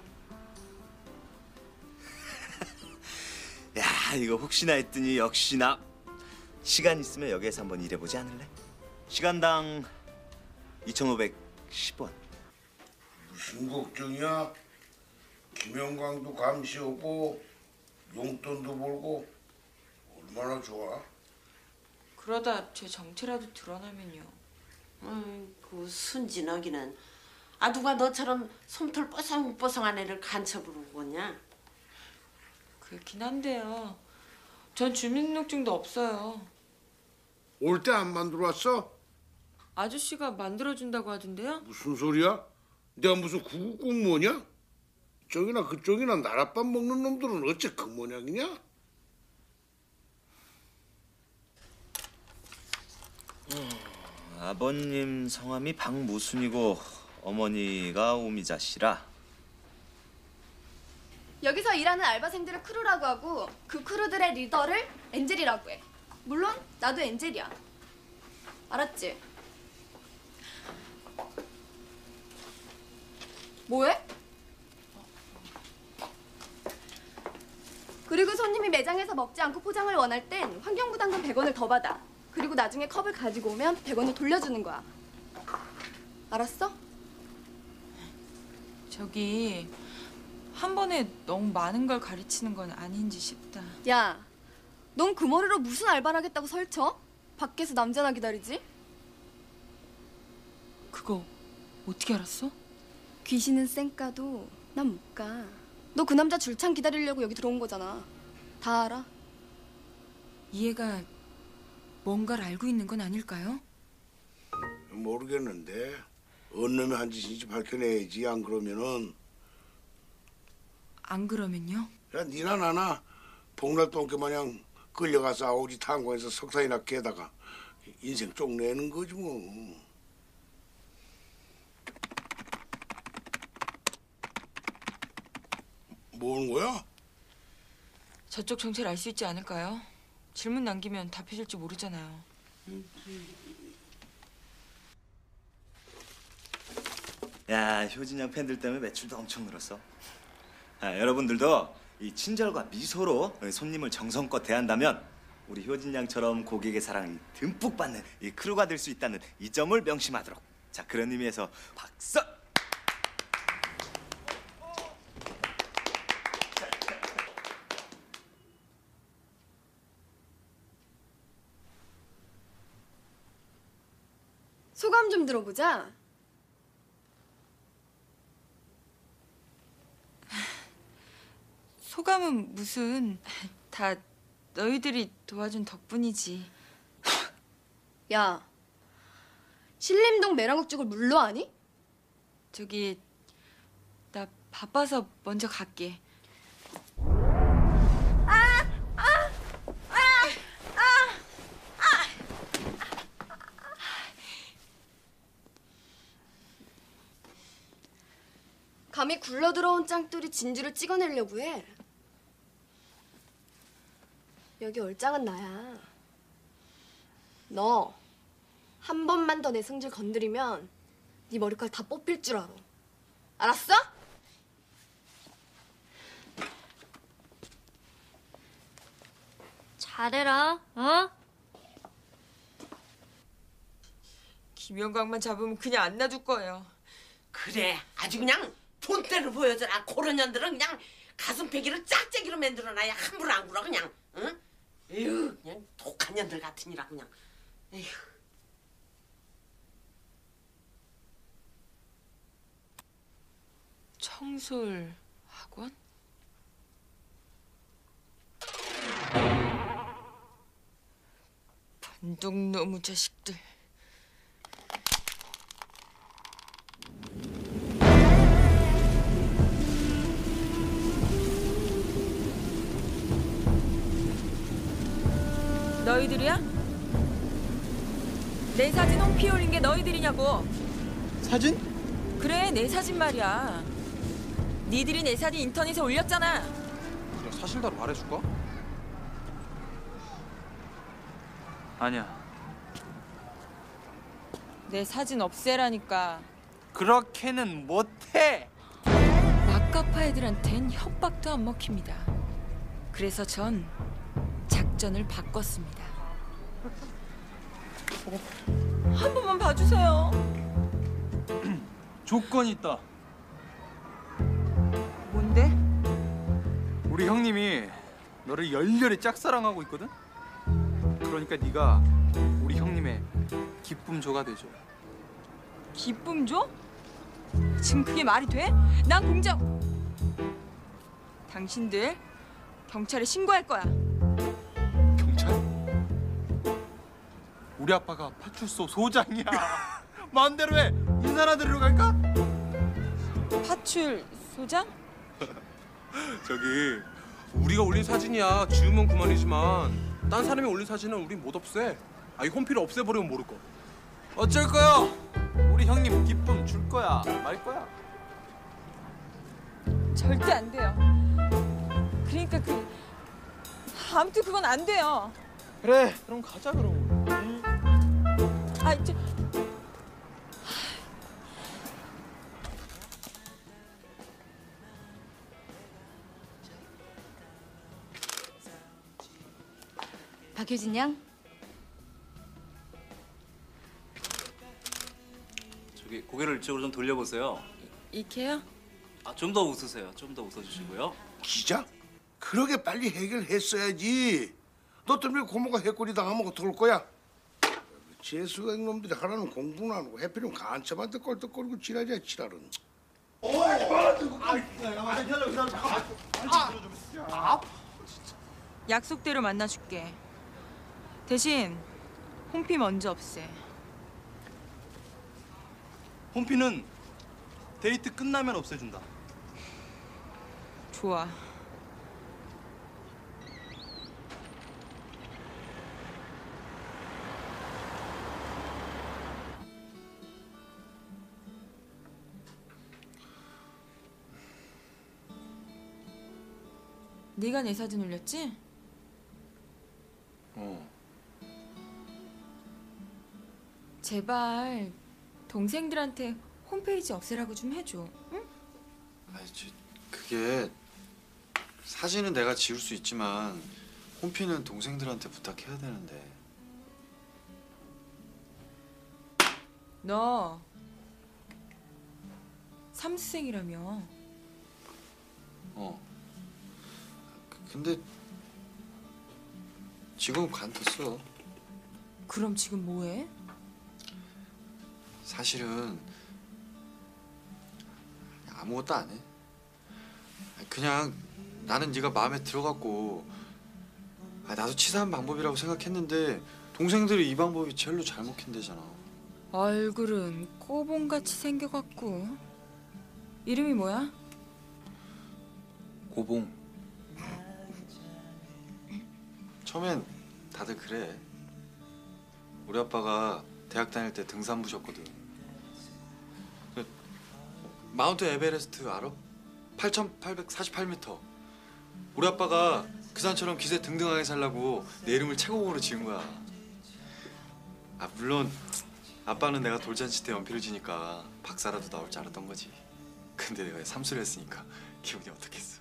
[SPEAKER 19] 야, 이거 혹시나 했더니 역시나 시간 있으면 여기에서 한번 일해보지 않을래? 시간당 이천오백십 원.
[SPEAKER 20] 무슨 걱정이야? 김영광도 감시 오고 용돈도 벌고 얼마나 좋아?
[SPEAKER 14] 그러다 제 정체라도 드러나면요.
[SPEAKER 12] 아이고 순진하기는. 아 누가 너처럼 솜털 뽀송뽀송한 애를 간첩으로 오냐?
[SPEAKER 14] 그렇긴 한데요. 전 주민등록증도 없어요.
[SPEAKER 20] 올 때 안 만들어 왔어?
[SPEAKER 14] 아저씨가 만들어준다고 하던데요?
[SPEAKER 20] 무슨 소리야? 내가 무슨 구급 공무원이야? 이쪽이나 그쪽이나 나랏밥 먹는 놈들은 어째 그 모양이냐?
[SPEAKER 19] 아버님 성함이 박무순이고 어머니가 오미자 씨라.
[SPEAKER 1] 여기서 일하는 알바생들을 크루라고 하고 그 크루들의 리더를 엔젤이라고 해. 물론 나도 엔젤이야. 알았지? 뭐해? 그리고 손님이 매장에서 먹지 않고 포장을 원할 땐 환경부담금 백 원을 더 받아. 그리고 나중에 컵을 가지고 오면 백 원을 돌려주는 거야. 알았어?
[SPEAKER 14] 저기 한 번에 너무 많은 걸 가르치는 건 아닌지 싶다.
[SPEAKER 1] 야, 넌 그 머리로 무슨 알바를 하겠다고 설쳐? 밖에서 남자나 기다리지?
[SPEAKER 14] 그거 어떻게 알았어?
[SPEAKER 1] 귀신은 쌩까도 난 못 가. 너 그 남자 줄창 기다리려고 여기 들어온 거잖아. 다 알아.
[SPEAKER 14] 얘가 뭔가를 알고 있는 건 아닐까요?
[SPEAKER 20] 모르겠는데 어느 놈이 한 짓인지 밝혀내야지. 안 그러면은
[SPEAKER 14] 안 그러면요?
[SPEAKER 20] 야 니나 나나 복날 똥개 마냥 끌려가서 아우지 탄광에서 석탄이나 깨다가 인생 쪽내는 거지 뭐. 뭐 하는 거야?
[SPEAKER 14] 저쪽 정체를 알 수 있지 않을까요? 질문 남기면 답해줄지 모르잖아요.
[SPEAKER 19] 야, 효진 양 팬들 때문에 매출도 엄청 늘었어. 아, 여러분들도 이 친절과 미소로 손님을 정성껏 대한다면 우리 효진 양처럼 고객의 사랑을 듬뿍 받는 이 크루가 될 수 있다는 이 점을 명심하도록. 자, 그런 의미에서 박수!
[SPEAKER 1] 소감 좀 들어보자.
[SPEAKER 14] 소감은 무슨, 다 너희들이 도와준 덕분이지.
[SPEAKER 1] 야, 신림동 매랑국죽을 물로 아니?
[SPEAKER 14] 저기 나 바빠서 먼저 갈게.
[SPEAKER 1] 감히 굴러 들어온 짱돌이 진주를 찍어내려고 해. 여기 얼짱은 나야. 너 한 번만 더 내 승질 건드리면 네 머리카락 다 뽑힐 줄 알아. 알았어?
[SPEAKER 9] 잘해라, 어?
[SPEAKER 14] 김영광만 잡으면 그냥 안 놔둘 거예요.
[SPEAKER 12] 그래 아주 그냥 본때를 보여줘라. 그런 년들은 그냥 가슴패기를 짝짝이로 만들어놔야 함부로 안 굴어 그냥. 응? 에휴 그냥 독한 년들 같으니라 그냥. 에휴.
[SPEAKER 14] 청솔 학원? 반동놈의 자식들. 너희들이야? 내 사진 홈피에 올린 게 너희들이냐고.
[SPEAKER 11] 사진?
[SPEAKER 14] 그래, 내 사진 말이야. 니들이 내 사진 인터넷에 올렸잖아.
[SPEAKER 2] 그냥 사실대로 말해줄까?
[SPEAKER 11] 아니야.
[SPEAKER 14] 내 사진 없애라니까.
[SPEAKER 11] 그렇게는 못해.
[SPEAKER 14] 막가파 애들한텐 협박도 안 먹힙니다. 그래서 전 작전을 바꿨습니다. 한 번만 봐주세요.
[SPEAKER 11] 조건이 있다.
[SPEAKER 14] 뭔데?
[SPEAKER 11] 우리 형님이 너를 열렬히 짝사랑하고 있거든. 그러니까 네가 우리 형님의 기쁨조가 되죠.
[SPEAKER 14] 기쁨 줘? 지금 그게 말이 돼? 난 공장... 당신들 경찰에 신고할 거야.
[SPEAKER 11] 경찰? 우리 아빠가 파출소 소장이야. 마음대로 해. 인사나 드리러 갈까?
[SPEAKER 14] 파출 소장?
[SPEAKER 2] 저기 우리가 올린 사진이야. 지우면 그만이지만 딴 사람이 올린 사진은 우린 못 없애. 아, 이 홈피를 없애버리면 모를 거.
[SPEAKER 11] 어쩔 거야? 우리 형님 기쁨 줄 거야. 말 거야.
[SPEAKER 14] 절대 안 돼요. 그러니까 그... 아무튼 그건 안 돼요.
[SPEAKER 11] 그래, 그럼 가자 그럼. 응?
[SPEAKER 14] 아, 이제...
[SPEAKER 1] 박효진 양?
[SPEAKER 6] 저기 고개를 이쪽으로 좀 돌려보세요.
[SPEAKER 14] 이케요?
[SPEAKER 6] 아, 좀 더 웃으세요. 좀 더 웃어주시고요.
[SPEAKER 20] 기자? 그러게 빨리 해결했어야지. 너 때문에 고모가 해코리 당하면 어떡할 거야? 재수가 놈들이 하나는 공부는 안 하고 해피는 간첩한테 껄떡거리고 지랄이야 지랄은.
[SPEAKER 14] 약속대로 만나줄게. 대신 홈피 먼저 없애.
[SPEAKER 11] 홈피는 데이트 끝나면 없애준다.
[SPEAKER 14] 좋아. 네가 내 사진 올렸지?
[SPEAKER 3] 어.
[SPEAKER 14] 제발 동생들한테 홈페이지 없애라고 좀 해줘. 응?
[SPEAKER 3] 아니, 저, 그게 사진은 내가 지울 수 있지만 홈피는 동생들한테 부탁해야 되는데.
[SPEAKER 14] 너 삼수생이라며.
[SPEAKER 3] 어. 근데 지금 관뒀어.
[SPEAKER 14] 그럼 지금 뭐해?
[SPEAKER 3] 사실은 아무것도 안 해. 그냥 나는 네가 마음에 들어갖고 나도 치사한 방법이라고 생각했는데 동생들이 이 방법이 제일로 잘 먹힌대잖아.
[SPEAKER 14] 얼굴은 꼬봉같이 생겨갖고. 이름이 뭐야?
[SPEAKER 3] 고봉. 처음엔 다들 그래. 우리 아빠가 대학 다닐 때 등산부셨거든. 그 마운트 에베레스트 알아? 팔천팔백사십팔 미터. 우리 아빠가 그 산처럼 기세 등등하게 살라고 내 이름을 최고봉으로 지은 거야. 아, 물론 아빠는 내가 돌잔치 때 연필을 지니까 박사라도 나올 줄 알았던 거지. 근데 내가 삼수를 했으니까 기분이 어떻겠어.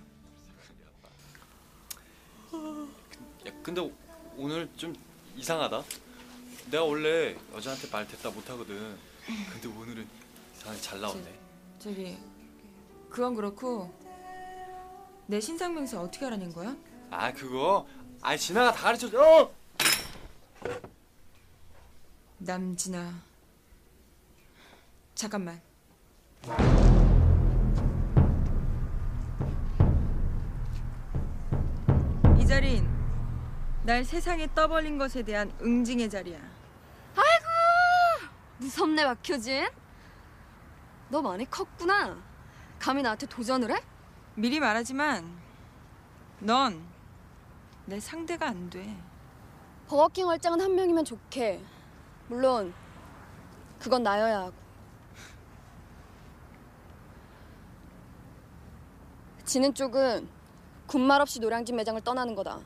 [SPEAKER 6] 야, 근데 오늘 좀 이상하다. 내가 원래 여자한테 말 됐다 못하거든. 근데 오늘은 이상하게 잘 나왔네.
[SPEAKER 14] 저, 저기 그건 그렇고 내 신상명세 어떻게 알아낸 거야?
[SPEAKER 6] 아, 그거 아니 진아가 다 가르쳐줘.
[SPEAKER 14] 남진아. 잠깐만. 날 세상에 떠벌린 것에 대한 응징의 자리야.
[SPEAKER 1] 아이고 무섭네 박효진. 너 많이 컸구나. 감히 나한테 도전을 해?
[SPEAKER 14] 미리 말하지만 넌 내 상대가 안 돼.
[SPEAKER 1] 버거킹 얼짱은 한 명이면 좋게. 물론 그건 나여야 하고. 지는 쪽은 군말 없이 노량진 매장을 떠나는 거다.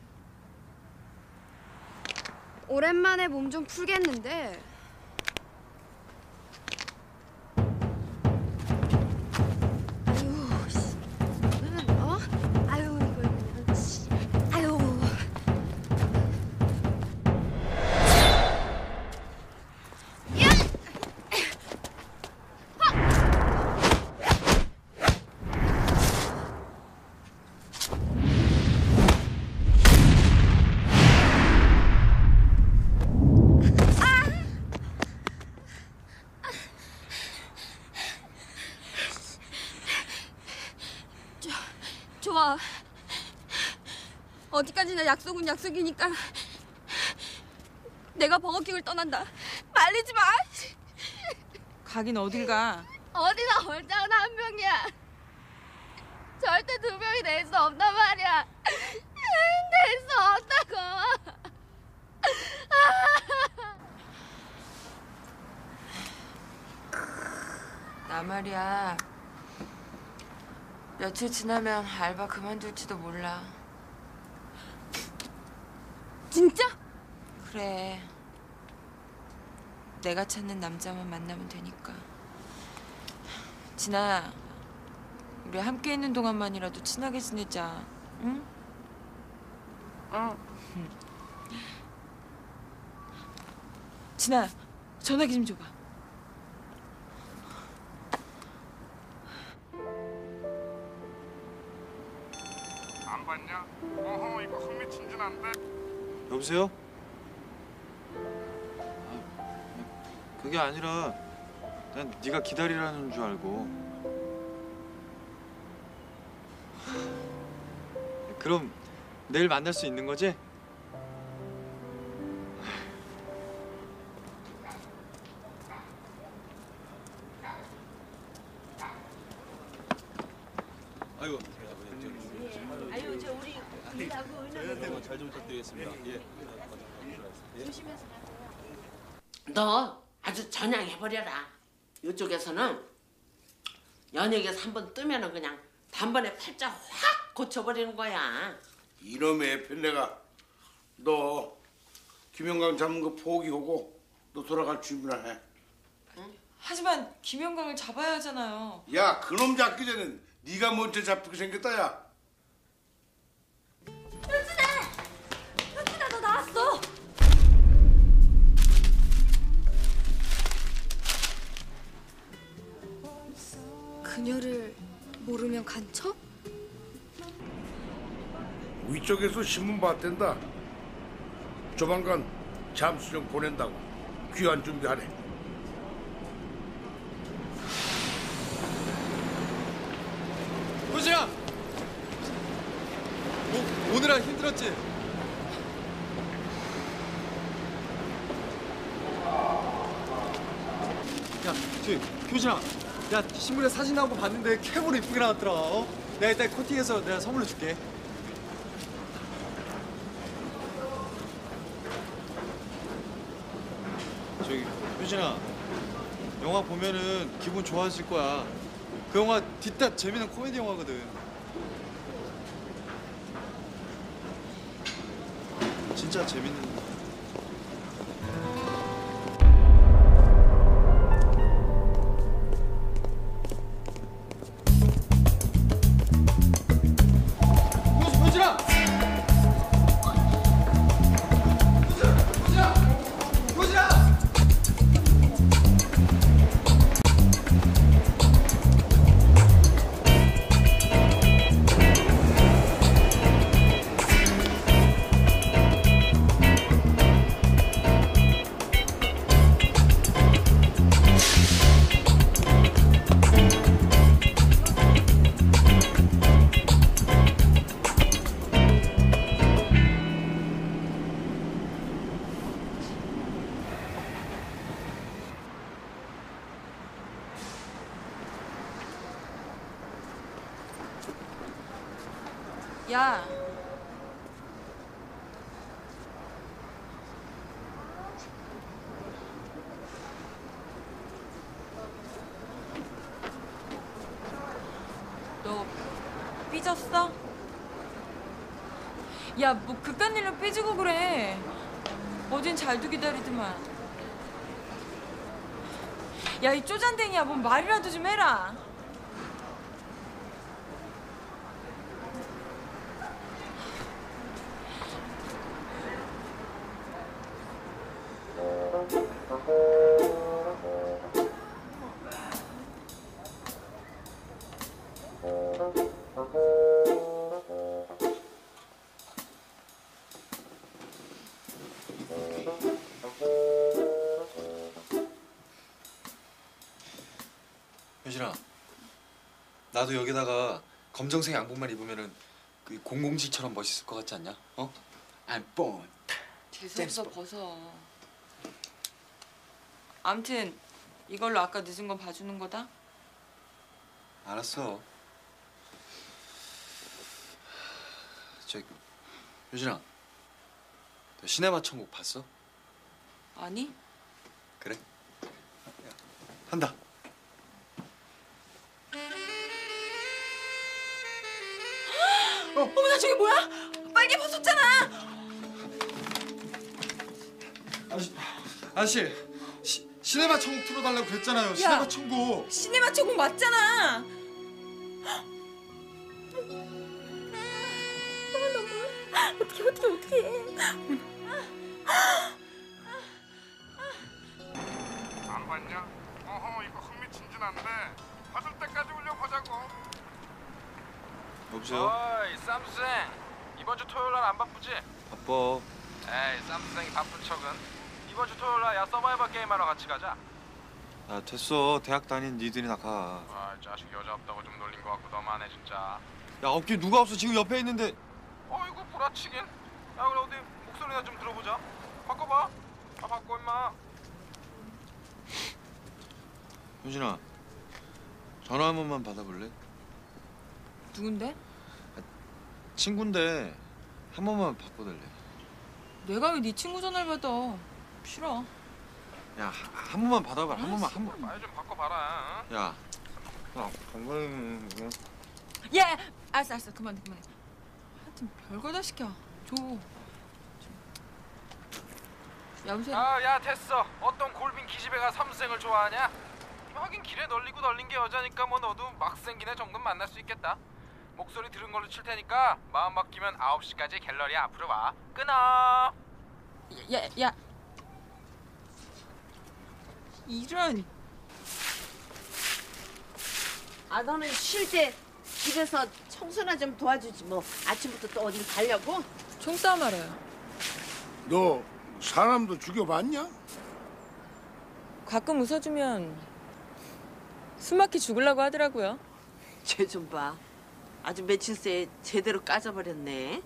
[SPEAKER 1] 오랜만에 몸 좀 풀겠는데. 아유, 씨. 어? 아유, 이걸 그냥. 씨. 아유. 좋아. 어디까지나 약속은 약속이니까 내가 버거킹을 떠난다. 말리지 마.
[SPEAKER 14] 가긴 어딜 가.
[SPEAKER 1] 어디나 얼짱은 한 명이야. 절대 두 명이 될 수 없단 말이야. 될 수 없다고.
[SPEAKER 14] 나 말이야. 며칠 지나면 알바 그만둘지도 몰라.
[SPEAKER 1] 진짜?
[SPEAKER 14] 그래. 내가 찾는 남자만 만나면 되니까. 진아야, 우리 함께 있는 동안만이라도 친하게 지내자. 응? 응. 진아, 전화기 좀 줘봐.
[SPEAKER 4] 안 봤냐? 어허 이거 흥미진진한데.
[SPEAKER 3] 여보세요? 아, 그게 아니라 난 네가 기다리라는 줄 알고. 그럼 내일 만날 수 있는 거지?
[SPEAKER 11] 아이고.
[SPEAKER 12] 아유, 저 우리 일하고
[SPEAKER 11] 저희한테 잘 좀 부탁드리겠습니다. 예.
[SPEAKER 12] 조심해서. 너 아주 전향해버려라. 이쪽에서는 연예계에서 한번 뜨면은 그냥 단번에 팔자 확 고쳐버리는 거야.
[SPEAKER 20] 이놈의 편내가 너 김영광 잡는 거 포기하고 너 돌아갈 준비나 해.
[SPEAKER 14] 하지만 김영광을 잡아야 하잖아요.
[SPEAKER 20] 야, 그놈 잡기 전엔 네가 먼저 잡히게 생겼다, 야.
[SPEAKER 1] 효진아! 효진아, 너 나왔어! 그녀를 모르면 간첩?
[SPEAKER 20] 위쪽에서 신문 봤댄다. 조만간 잠수령 보낸다고. 귀환 준비하래.
[SPEAKER 3] 효진아! 오, 오늘아 힘들었지? 야, 저기 효진아, 야 신문에 사진 나온 거 봤는데 캐모로 이쁘게 나왔더라. 어? 내가 이따 코팅해서 내가 선물로 줄게. 저기 효진아, 영화 보면은 기분 좋아질 거야. 그 영화 뒷탓 재밌는 코미디 영화거든. 진짜 재밌는. 효진아! 효진아! 효진아!
[SPEAKER 14] 야. 너 삐졌어? 야, 뭐 그깟 일로 삐지고 그래. 어딘 잘도 기다리더만. 야, 이 쪼잔댕이야. 뭔 말이라도 좀 해라.
[SPEAKER 3] 효진아, 나도 여기다가 검정색 양복만 입으면은 그 공공지처럼 멋있을 것 같지 않냐? 어? I'm born.
[SPEAKER 14] 재수없어 벗어. 암튼 이걸로 아까 늦은 건 봐주는 거다?
[SPEAKER 3] 알았어. 저기 효진아, 너 시네마 천국 봤어?
[SPEAKER 14] 아니?
[SPEAKER 3] 그래? 한다.
[SPEAKER 14] 어. 어머나 저게 뭐야? 빨개 벗었잖아.
[SPEAKER 3] 아저씨, 아저씨, 시, 시네마 천국 틀어달라고 그랬잖아요. 시네마 천국.
[SPEAKER 14] 시네마 천국 맞잖아. 어떻게 어떻게 어떻게?
[SPEAKER 4] 안 봤냐? 어허 이거 흥미진진한데 받을 때까지 올려보자고.
[SPEAKER 3] 여보세요?
[SPEAKER 10] 어이 쌈생 이번 주 토요일 날 안 바쁘지?
[SPEAKER 3] 바빠.
[SPEAKER 10] 에이 쌈생이 바쁜 척은 이번 주 토요일 날 야 서바이벌 게임하러 같이 가자.
[SPEAKER 3] 야 됐어. 대학 다닌 니들이나 가.
[SPEAKER 10] 아 자식 여자 없다고 좀 놀린 거 같고 너무하네 진짜.
[SPEAKER 3] 야 없긴 누가 없어. 지금 옆에 있는데.
[SPEAKER 10] 어이구 구라치긴. 야 그래 어디 목소리나 좀 들어보자. 바꿔봐. 아 바꿔 임마.
[SPEAKER 3] 효진아, 전화 한 번만 받아볼래?
[SPEAKER 14] 누군데?
[SPEAKER 3] 친구인데 한 번만 바꿔달래.
[SPEAKER 14] 내가 왜 네 친구 전화를 받아? 싫어.
[SPEAKER 3] 야, 한 번만 받아봐. 한 번만, 한 번.
[SPEAKER 10] 말 좀 바꿔봐라. 응?
[SPEAKER 3] 야, 야, 건강.
[SPEAKER 14] 야, 알았어, 알았어, 그만해, 그만해. 하여튼 별거 다 시켜. 줘. 여보세요.
[SPEAKER 10] 아야 됐어. 어떤 골빈 기집애가 삼생을 좋아하냐? 하긴 길에 널리고 널린 게 여자니까 뭐 너도 막 생긴 애 정도는 만날 수 있겠다. 목소리 들은 걸로 칠 테니까 마음 바뀌면 아홉 시까지 갤러리 앞으로 와. 끊어.
[SPEAKER 14] 야, 야. 이런.
[SPEAKER 12] 아 너는 쉴 때 집에서 청소나 좀 도와주지 뭐. 아침부터 또 어딜 가려고?
[SPEAKER 14] 총싸움 알아요.
[SPEAKER 20] 너 사람도 죽여봤냐?
[SPEAKER 14] 가끔 웃어주면 숨막히 죽으려고 하더라고요.
[SPEAKER 12] 쟤 좀 봐. 아주 며칠 새에 제대로 까져버렸네.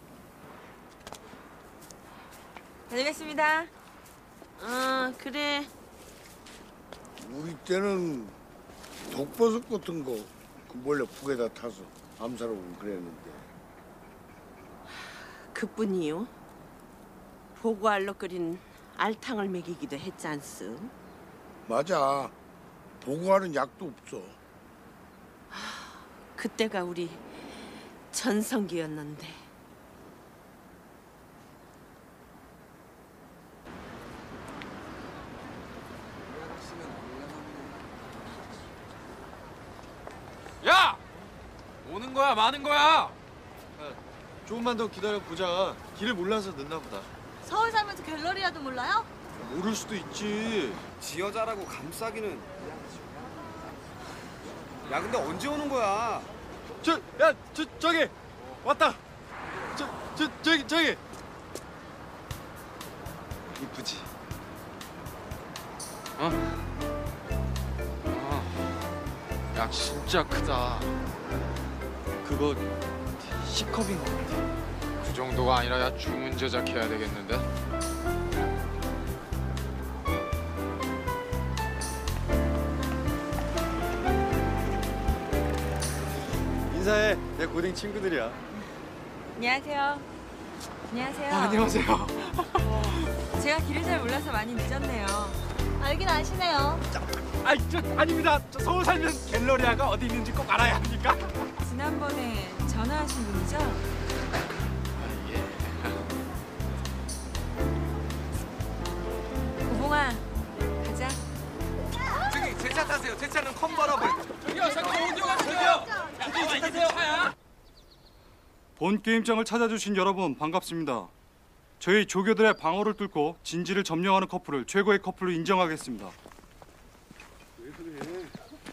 [SPEAKER 14] 다녀겠습니다.
[SPEAKER 12] 어 그래.
[SPEAKER 20] 우리 때는 독버섯 같은 거 그 몰래 북에다 타서 암살하고 그랬는데.
[SPEAKER 12] 그뿐이요. 보고알로 끓인 알탕을 먹이기도 했지 않습.
[SPEAKER 20] 맞아. 보고하는 약도 없어.
[SPEAKER 12] 그때가 우리 전성기였는데.
[SPEAKER 10] 야! 오는 거야 마는 거야?
[SPEAKER 3] 야, 조금만 더 기다려 보자. 길을 몰라서 늦나 보다.
[SPEAKER 13] 서울 살면서 갤러리아도 몰라요?
[SPEAKER 3] 모를 수도 있지.
[SPEAKER 18] 지 여자라고 감싸기는. 야 근데 언제 오는 거야?
[SPEAKER 3] 저, 야, 저, 저기 왔다. 저, 저, 저기, 저기. 이쁘지?
[SPEAKER 10] 어? 어. 야 진짜 크다.
[SPEAKER 3] 그거 C컵인 것 같아.
[SPEAKER 10] 그 정도가 아니라 야 주문 제작해야 되겠는데?
[SPEAKER 3] 인사해. 내 고딩 친구들이야.
[SPEAKER 14] 안녕하세요. 안녕하세요.
[SPEAKER 11] 아, 안녕하세요.
[SPEAKER 14] 어, 제가 길을 잘 몰라서 많이 늦었네요.
[SPEAKER 13] 알긴 아시네요.
[SPEAKER 11] 아, 저 아닙니다. 저 서울 살면 갤러리아가 어디 있는지 꼭 알아야 합니까?
[SPEAKER 14] 지난번에 전화하신 분이죠? 고봉아, 가자.
[SPEAKER 11] 저기 제 차 타세요. 제 차는 컨버러블.
[SPEAKER 10] 저기요, 잠깐 어디로 가세요? 저기 이게 내 차야.
[SPEAKER 15] 본 게임장을 찾아주신 여러분 반갑습니다. 저희 조교들의 방어를 뚫고 진지를 점령하는 커플을 최고의 커플로 인정하겠습니다.
[SPEAKER 20] 왜 그래?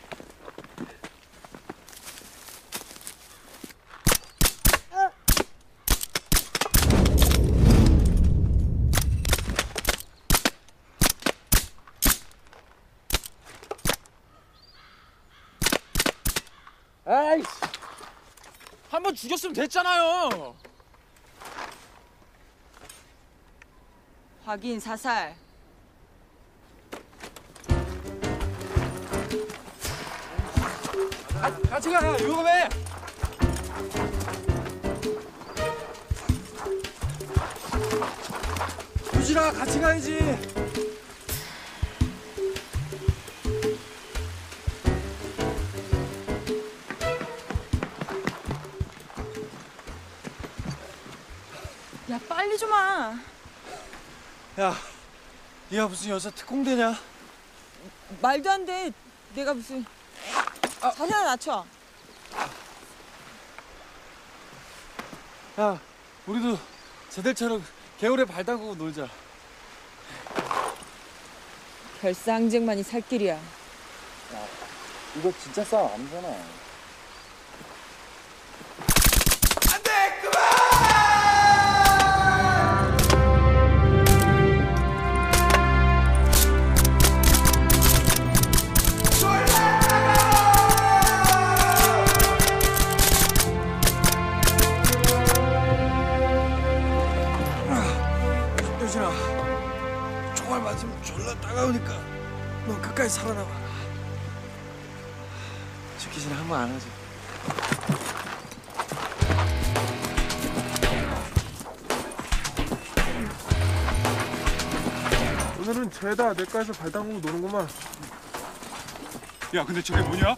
[SPEAKER 10] 아이씨, 한 번 죽였으면 됐잖아요.
[SPEAKER 14] 확인 사살.
[SPEAKER 10] 아, 같이 가, 위험해. 유진아, 같이 가야지.
[SPEAKER 14] 야, 빨리 좀 와.
[SPEAKER 6] 야, 네가 무슨 여자 특공대냐?
[SPEAKER 14] 말도 안 돼. 내가 무슨 자세나 낮춰.
[SPEAKER 6] 야, 우리도 쟤들처럼 개울에 발 담그고 놀자.
[SPEAKER 14] 별상쟁만이 살 길이야.
[SPEAKER 6] 야, 이거 진짜 싸움 아니잖아.
[SPEAKER 11] 안돼, 그만!
[SPEAKER 6] 여진아, 총알 맞으면 졸라 따가우니까 너 끝까지 살아남아. 죽기 전에 한 번 안아줘.
[SPEAKER 2] 오늘은 죄다 내과에서 발 담그고 노는구만.
[SPEAKER 15] 야, 근데 저게 뭐냐?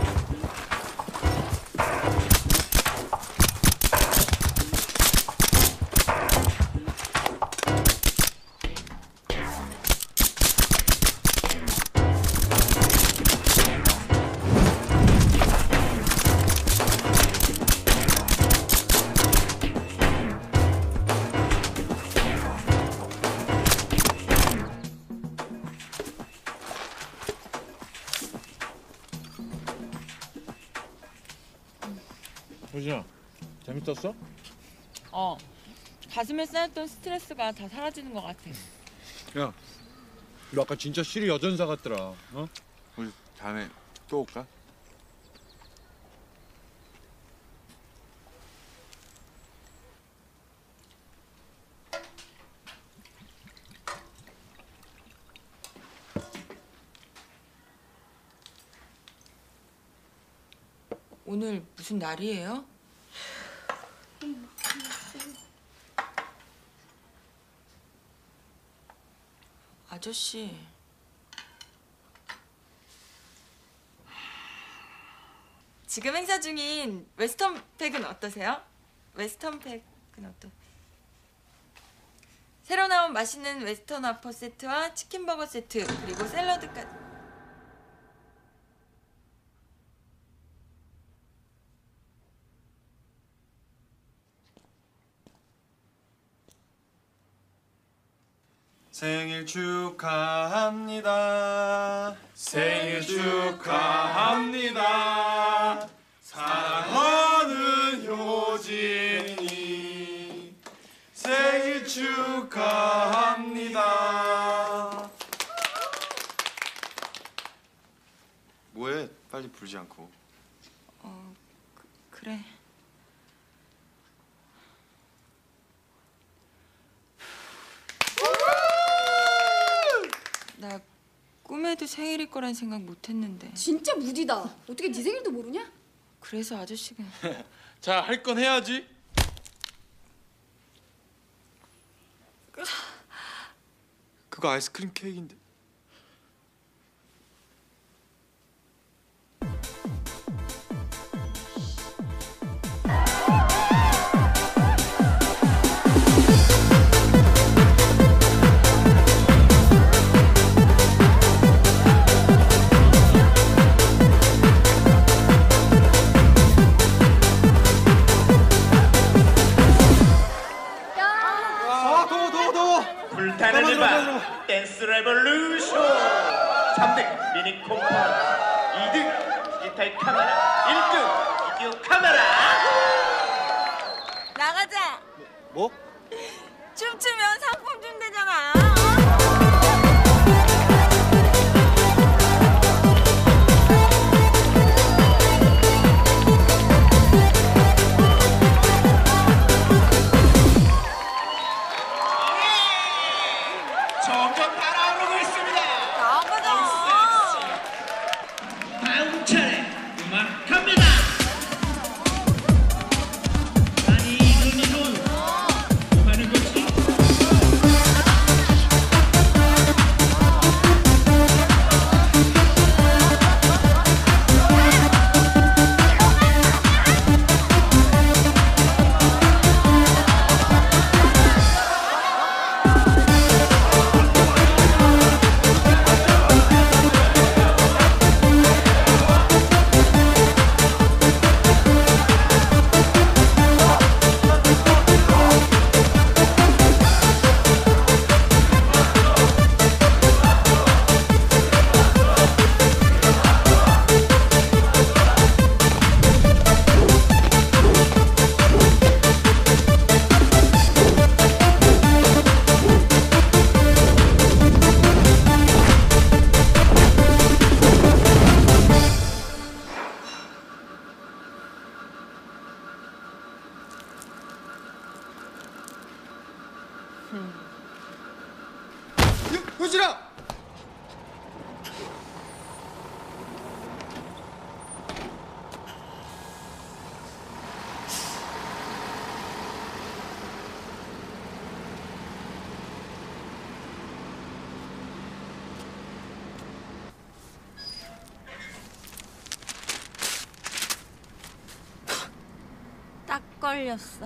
[SPEAKER 5] 효진아, 재밌었어?
[SPEAKER 14] 어. 가슴에 쌓였던 스트레스가 다 사라지는 것 같아.
[SPEAKER 5] 야, 너 아까 진짜 실이 여전사 같더라. 어?
[SPEAKER 3] 우리 다음에 또 올까?
[SPEAKER 14] 오늘 무슨 날이에요? 아저씨. 지금 행사 중인 웨스턴 팩은 어떠세요? 웨스턴 팩은 어떠? 새로 나온 맛있는 웨스턴 와퍼 세트와 치킨 버거 세트 그리고 샐러드까지.
[SPEAKER 3] 생일 축하합니다.
[SPEAKER 11] 생일 축하합니다. 사랑하는 효진이
[SPEAKER 3] 생일 축하합니다. 뭐해? 빨리 불지 않고.
[SPEAKER 14] 어, 그, 그래. 나 꿈에도 생일일 거란 생각 못 했는데.
[SPEAKER 1] 진짜 무디다. 어떻게 네 생일도 모르냐?
[SPEAKER 14] 그래서 아저씨가
[SPEAKER 5] 자, 할 건 해야지.
[SPEAKER 3] 그거 아이스크림 케이크인데.
[SPEAKER 12] 불타는 음악 댄스 레볼루션. 삼 등 미니 콤파, 이 등 디지털 카메라, 일 등 비디오 카메라.
[SPEAKER 14] 나가자.
[SPEAKER 11] 뭐?
[SPEAKER 14] 춤추면 상품 준대잖아.
[SPEAKER 12] 점점 달아오르고 있습니다.
[SPEAKER 14] 나가자.
[SPEAKER 12] 다음 차례 음악 갑니다. 아니 이건 이건 뭐 하는 거지?
[SPEAKER 11] 효진아!
[SPEAKER 8] 딱 걸렸어.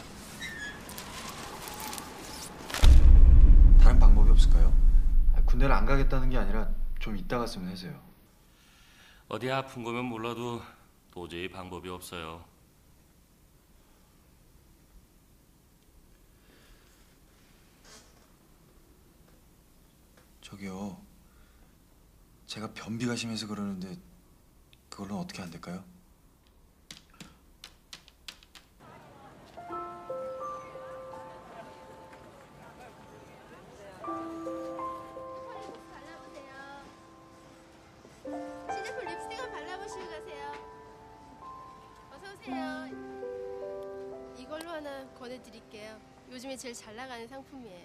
[SPEAKER 3] 다른 방법이 없을까요? 아, 군대를 안 가겠다는 게 아니라 좀 이따 갔으면 해서요.
[SPEAKER 7] 어디 아픈 거면 몰라도 도저히 방법이 없어요.
[SPEAKER 3] 저기요. 제가 변비가 심해서 그러는데 그걸로는 어떻게 안 될까요?
[SPEAKER 16] 시제품 립스틱을 발라보시고 가세요. 어서 오세요. 이걸로 하나 권해드릴게요. 요즘에 제일 잘 나가는 상품이에요.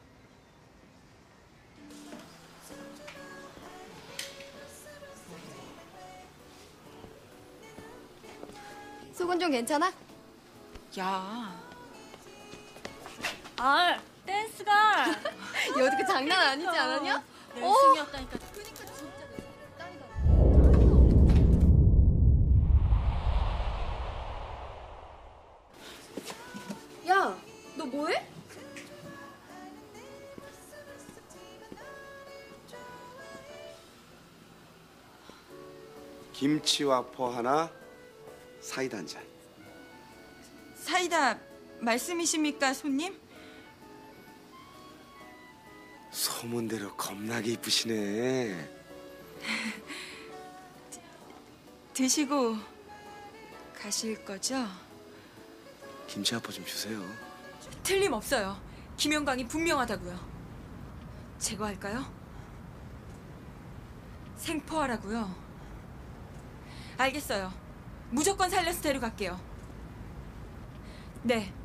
[SPEAKER 1] 속은 좀 괜찮아?
[SPEAKER 14] 야.
[SPEAKER 9] 아, 댄스가.
[SPEAKER 1] 얘 어떻게 장난 아니지 않았냐?
[SPEAKER 9] 열심이었다니까.
[SPEAKER 1] 그러니까 진짜 짱이다. 야, 너 뭐해?
[SPEAKER 18] 김치와 포 하나, 사이다 한 잔.
[SPEAKER 14] 사이다 말씀이십니까, 손님?
[SPEAKER 18] 소문대로 겁나게 이쁘시네.
[SPEAKER 14] 드시고 가실 거죠?
[SPEAKER 18] 김치 한 포 좀 주세요.
[SPEAKER 14] 틀림없어요. 김영광이 분명하다고요. 제거할까요? 생포하라고요. 알겠어요. 무조건 살려서 데려갈게요. 네.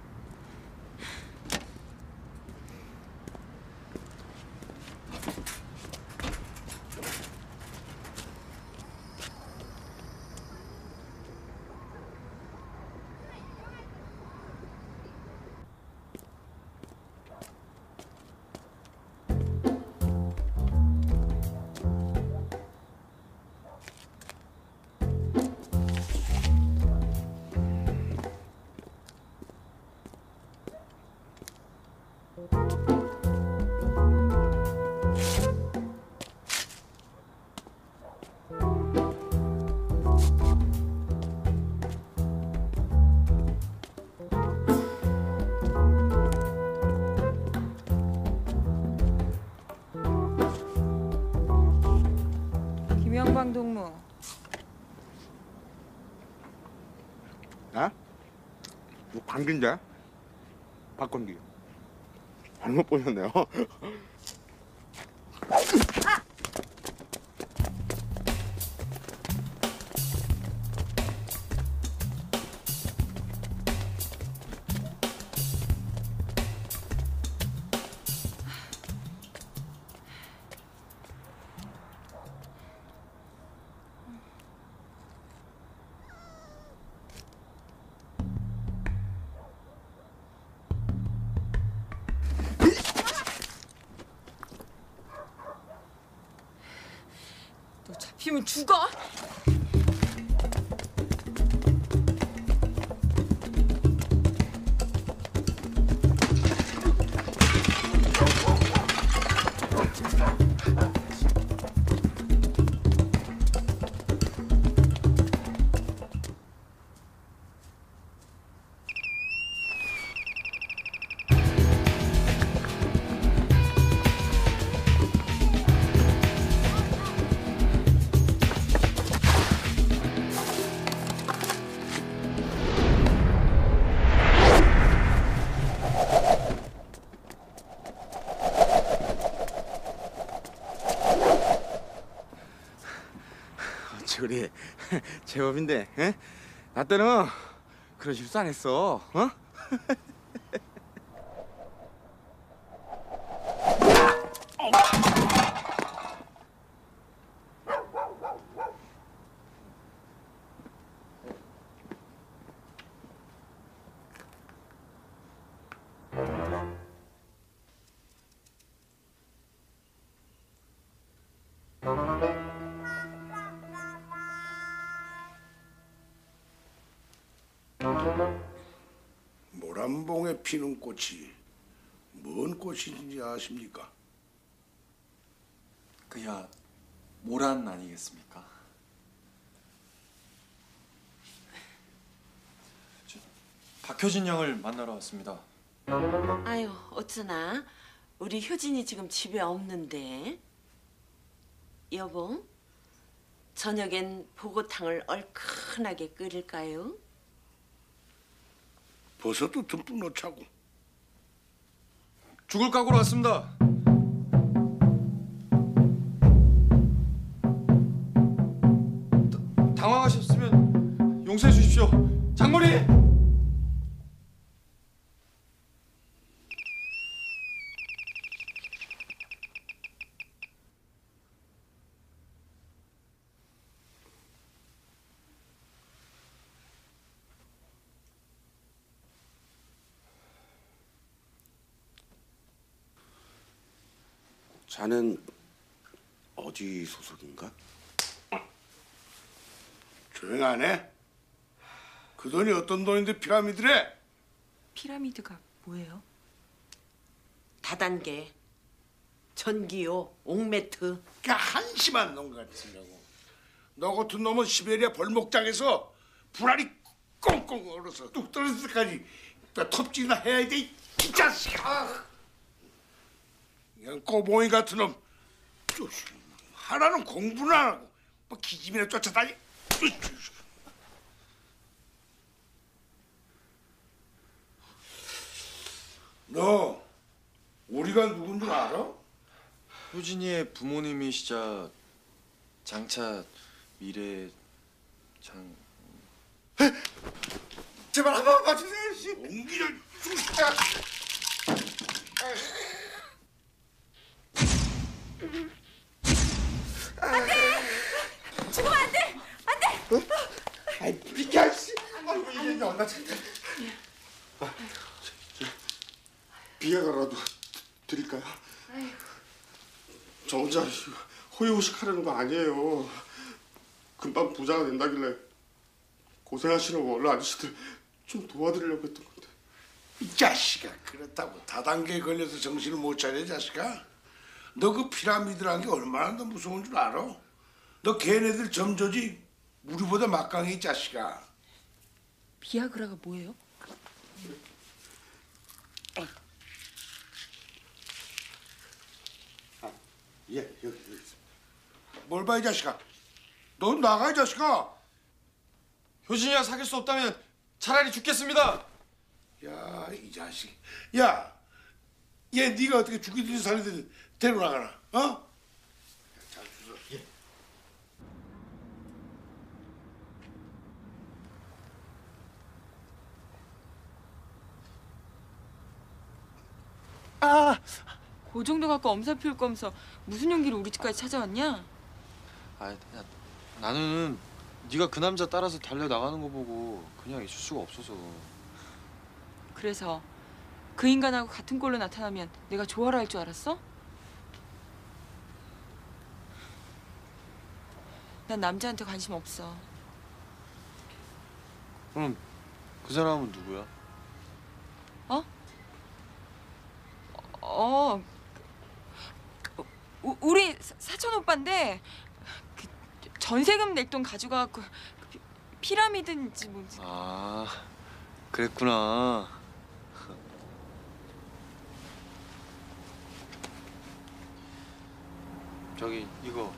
[SPEAKER 11] 아? 뭐 관계인데? 박건기. 잘못 보셨네요.
[SPEAKER 14] 너 잡히면 죽어.
[SPEAKER 11] 그래 제법인데, 에? 나 때는 그런 실수 안 했어, 어?
[SPEAKER 20] 모란봉에 피는 꽃이 뭔 꽃인지 아십니까?
[SPEAKER 3] 그야 모란 아니겠습니까? 저, 박효진 양을 만나러 왔습니다.
[SPEAKER 12] 아유, 어쩌나 우리 효진이 지금 집에 없는데. 여보, 저녁엔 보고탕을 얼큰하게 끓일까요?
[SPEAKER 20] 버섯도 듬뿍 넣자고.
[SPEAKER 3] 죽을 각오로 왔습니다. 다, 당황하셨으면 용서해 주십시오. 장모님!
[SPEAKER 18] 자넨 어디 소속인가?
[SPEAKER 20] 조용 안 해? 그 돈이 어떤 돈인데 피라미드래?
[SPEAKER 14] 피라미드가 뭐예요?
[SPEAKER 12] 다단계, 전기요, 옥매트.
[SPEAKER 20] 그 한심한 놈 같으려고. 너 같은 놈은 시베리아 벌목장에서 불알이 꽁꽁 얼어서 뚝 떨어질 때까지 톱질이나 해야 돼, 이 자식아. 그냥 꼬봉이 같은 놈. 하나는 공부는 안 하고 뭐 기집이나 쫓아다니. 너 우리가 누군 줄 알아?
[SPEAKER 3] 효진이의 부모님이시자 장차 미래 장...
[SPEAKER 20] 제발 한 번 봐주세요. 씨. 옹기를 쑤시다.
[SPEAKER 14] 안돼! 죽으면 안돼! 안돼!
[SPEAKER 20] 어? 아이 비켜 씨. 아이고 이게 얼마 차인데. 아, 저, 저, 비약이라도 드릴까요?
[SPEAKER 14] 아이고.
[SPEAKER 11] 저 혼자 호의호식하려는 거 아니에요. 금방 부자가 된다길래 고생하시는 원로 아저씨들 좀 도와드리려고 했던 건데.
[SPEAKER 20] 이 자식아, 그렇다고 다단계에 걸려서 정신을 못 차려, 자식아? 너 그 피라미드라는 게 얼마나 더 무서운 줄 알아? 너 걔네들 점조지 우리보다 막강해, 이 자식아.
[SPEAKER 14] 비아그라가 뭐예요?
[SPEAKER 20] 아, 예, 여기, 여기 있습니다. 뭘 봐, 이 자식아? 넌 나가, 이 자식아.
[SPEAKER 3] 효진이랑 사귈 수 없다면 차라리 죽겠습니다.
[SPEAKER 20] 야, 이 자식. 야, 얘 네가 어떻게 죽이든지 살리든지 데려나가라. 어? 잘 주소. 예.
[SPEAKER 14] 아, 그 정도 갖고 엄살 피울 거면서 무슨 용기로 우리 집까지 찾아왔냐?
[SPEAKER 3] 아, 야, 나는 네가 그 남자 따라서 달려 나가는 거 보고 그냥 있을 수가 없어서.
[SPEAKER 14] 그래서 그 인간하고 같은 꼴로 나타나면 내가 좋아라 할 줄 알았어? 난 남자한테 관심 없어.
[SPEAKER 3] 그럼 그 사람은 누구야?
[SPEAKER 14] 어? 어, 우, 우리 사- 사촌 오빠인데 그 전세금 낼 돈 가져가갖고 그 피- 피라미드인지 뭔지.
[SPEAKER 3] 아, 그랬구나. 저기 이거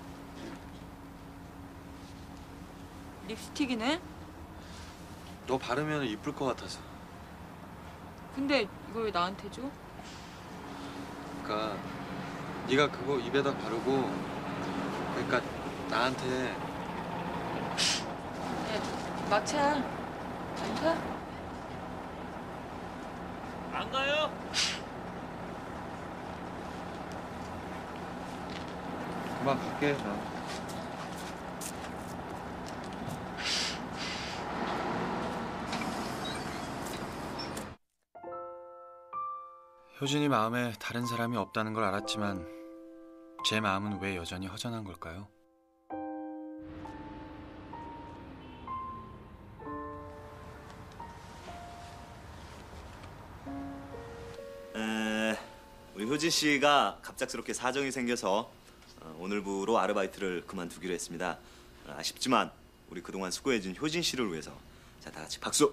[SPEAKER 14] 립스틱이네?
[SPEAKER 3] 너 바르면 이쁠 것 같아서.
[SPEAKER 14] 근데 이걸 왜 나한테 줘?
[SPEAKER 3] 그러니까 네가 그거 입에다 바르고 그러니까 나한테.
[SPEAKER 14] 야, 막차 안 가?
[SPEAKER 7] 안 가요?
[SPEAKER 3] 그만 갈게. 나. 효진이 마음에 다른 사람이 없다는 걸 알았지만 제 마음은 왜 여전히 허전한 걸까요?
[SPEAKER 19] 에, 우리 효진 씨가 갑작스럽게 사정이 생겨서 어, 오늘부로 아르바이트를 그만두기로 했습니다. 어, 아쉽지만 우리 그동안 수고해준 효진 씨를 위해서 자, 다 같이 박수.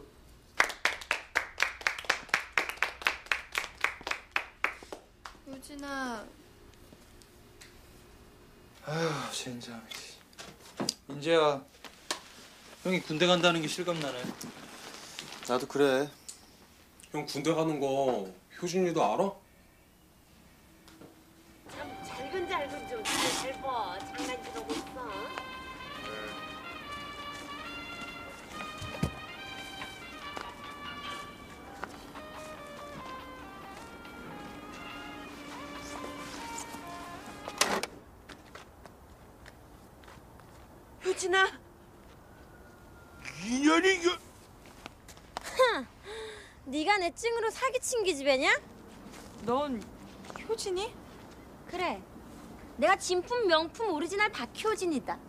[SPEAKER 1] 효진아.
[SPEAKER 6] 아휴, 젠장. 인재야, 형이 군대 간다는 게 실감나네.
[SPEAKER 3] 나도 그래.
[SPEAKER 2] 형 군대 가는 거 효진이도 알아?
[SPEAKER 8] 참 잘근잘근 좀 잘 봐. 장난치고 있어.
[SPEAKER 12] 효진아.
[SPEAKER 20] 인연이 이거.
[SPEAKER 8] 흥, 네가 내 찡으로 사기친 기집애냐?
[SPEAKER 14] 넌 효진이?
[SPEAKER 8] 그래. 내가 진품 명품 오리지널 박효진이다.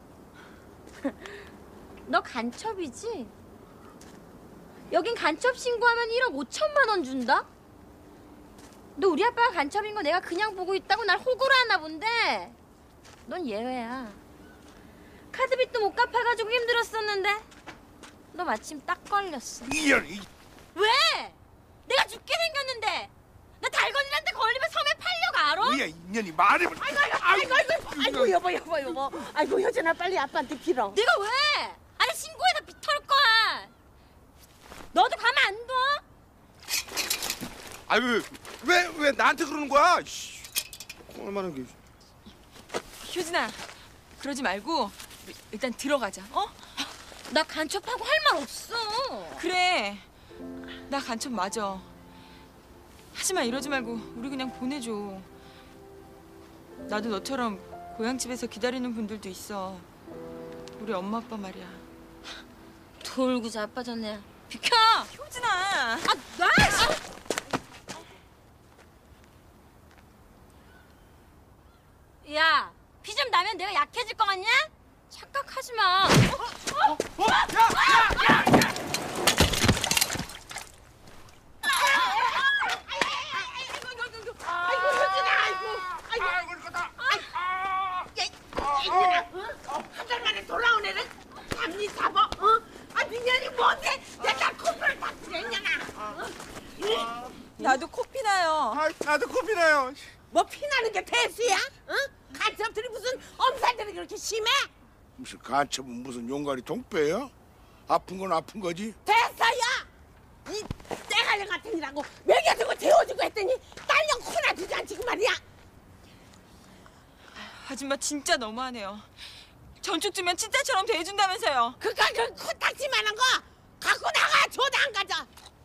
[SPEAKER 8] 너 간첩이지? 여긴 간첩 신고하면 일억 오천만 원 준다? 너 우리 아빠가 간첩인 거 내가 그냥 보고 있다고 날 호구로 하나 본데? 넌 예외야. 카드빚도 못 갚아가지고 힘들었었는데 너 마침 딱 걸렸어.
[SPEAKER 20] 인연이.
[SPEAKER 8] 왜? 내가 죽게 생겼는데 나 달건이한테 걸리면 섬에 팔려가 알아?
[SPEAKER 20] 뭐야 인연이 말해봐.
[SPEAKER 12] 아이고 아이고 아이고 아이고 여보 여보 여보. 아이고 효진아 빨리 아빠한테 빌어.
[SPEAKER 8] 내가 왜? 아니 신고해서 비털 거야. 너도 가면 안 둬?
[SPEAKER 20] 아유 왜왜 왜 나한테 그러는 거야? 씨. 얼마나 게.
[SPEAKER 14] 효진아, 그러지 말고 일단 들어가자. 어?
[SPEAKER 8] 나 간첩하고 할 말 없어.
[SPEAKER 14] 그래, 나 간첩 맞아. 하지만 이러지 말고 우리 그냥 보내줘. 나도 너처럼 고향집에서 기다리는 분들도 있어. 우리 엄마 아빠 말이야.
[SPEAKER 8] 돌고 자빠졌네. 비켜!
[SPEAKER 14] 효진아!
[SPEAKER 8] 아, 나! 야, 피 좀 나면 내가 약해질 거 같냐? 착각하지 마. 어? 어? 어? 야! 야! 야!
[SPEAKER 12] 아이고 효진아 아이고 아이고 아이고 이거다. 야 인연아. 한 달 만에 돌아온 애를 잡니 잡어? 어? 아 민현이 뭔데? 내가 코피를 다 그랬냐나.
[SPEAKER 14] 나도 코피 나요.
[SPEAKER 20] 아, 나도 코피 나요.
[SPEAKER 12] 뭐 피나는 게 대수야? 어? 간첩들이 무슨 엄살들이 그렇게 심해?
[SPEAKER 20] 무슨 간첩은 무슨 용가리 동뼈예요? 아픈 건 아픈 거지.
[SPEAKER 12] 됐어요. 이 떼갈래 같은 이라고 먹여주고 재워주고 했더니 딸년 코나 두지 않지 그 말이야.
[SPEAKER 14] 아줌마 진짜 너무하네요. 전축 주면 친딸처럼 대해준다면서요.
[SPEAKER 12] 그까 그 코딱지만한 거 갖고 나가. 줘도 안 가져.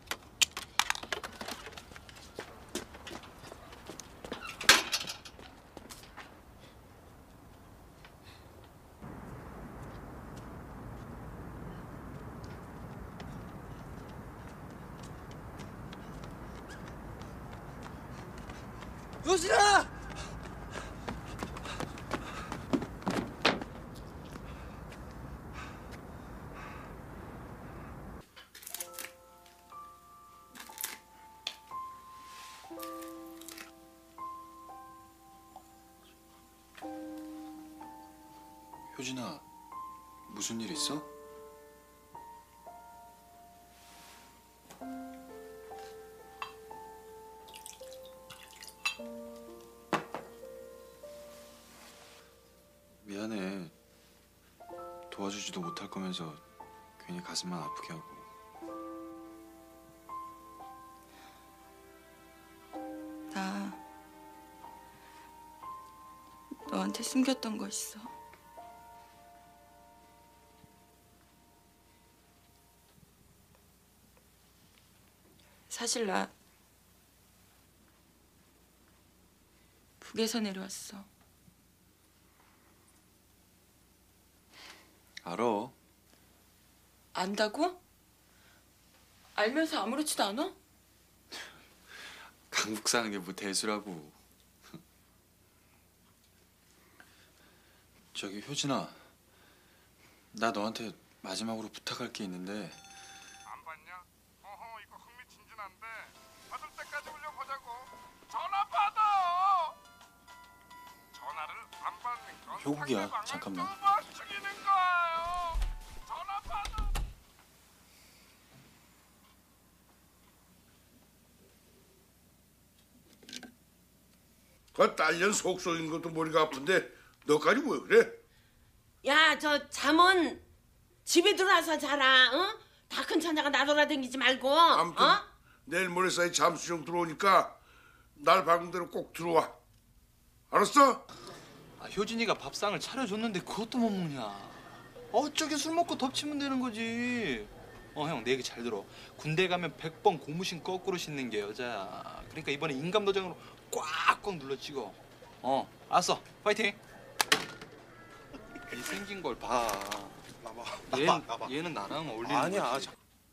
[SPEAKER 11] 효진아!
[SPEAKER 3] 효진아, 무슨 일 있어? 미안해. 도와주지도 못할 거면서 괜히 가슴만 아프게 하고.
[SPEAKER 14] 나 너한테 숨겼던 거 있어. 사실 나 북에서 내려왔어.
[SPEAKER 3] 알아.
[SPEAKER 14] 안다고? 알면서 아무렇지도 않아?
[SPEAKER 3] 강북 사는 게 뭐 대수라고. 저기 효진아, 나 너한테 마지막으로 부탁할 게 있는데.
[SPEAKER 4] 안 받냐? 어허 이거 흥미진진한데 받을 때까지 올려보자고. 전화 받아. 전화를 안 받는 건
[SPEAKER 3] 효국이야, 잠깐만.
[SPEAKER 4] 두번 죽이는 거예요. 전화 받아.
[SPEAKER 20] 그 딸년 속 쏘인 것도 머리가 아픈데 너까지 왜 그래?
[SPEAKER 12] 야, 저 잠은 집에 들어와서 자라. 응? 다 큰 천자가 나돌아다니지 말고.
[SPEAKER 20] 아무튼
[SPEAKER 12] 어?
[SPEAKER 20] 내일 모레 사이 잠수정 들어오니까 날 박은 대로 꼭 들어와. 알았어?
[SPEAKER 6] 아, 효진이가 밥상을 차려줬는데 그것도 못 먹냐? 어쩌게 술 먹고 덮치면 되는 거지. 어, 형, 내 얘기 잘 들어. 군대 가면 백 번 고무신 거꾸로 신는 게 여자야. 그러니까 이번에 인감도장으로 꽉꽉 눌러 찍어. 어, 알았어. 파이팅. 이 생긴 걸 봐.
[SPEAKER 2] 나봐.
[SPEAKER 6] 얘,
[SPEAKER 2] 나봐. 나봐.
[SPEAKER 6] 얘는 나랑 어울리는
[SPEAKER 2] 아니야.
[SPEAKER 6] 거지.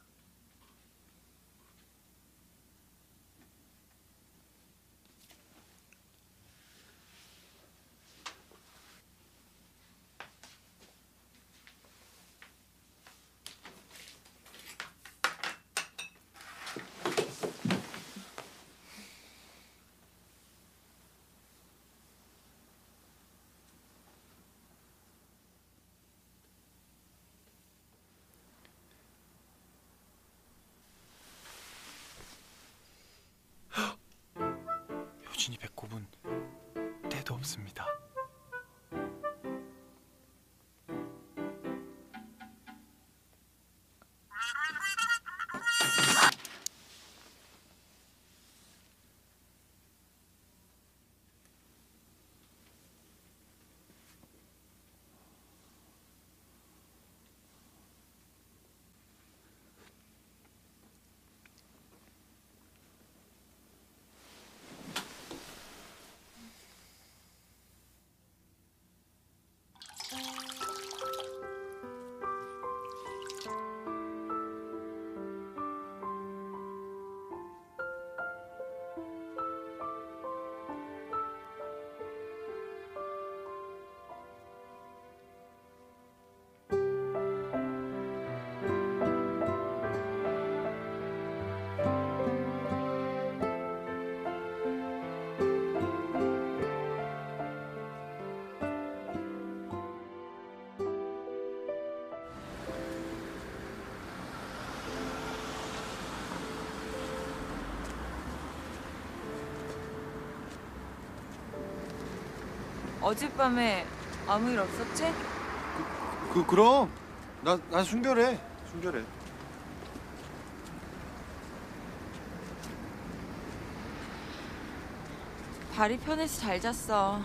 [SPEAKER 3] 효진이 배꼽은 때도 없습니다.
[SPEAKER 14] 어젯밤에 아무 일 없었지?
[SPEAKER 3] 그 그럼 나 난 순결해. 순결해.
[SPEAKER 14] 다리 편해서 잘 잤어.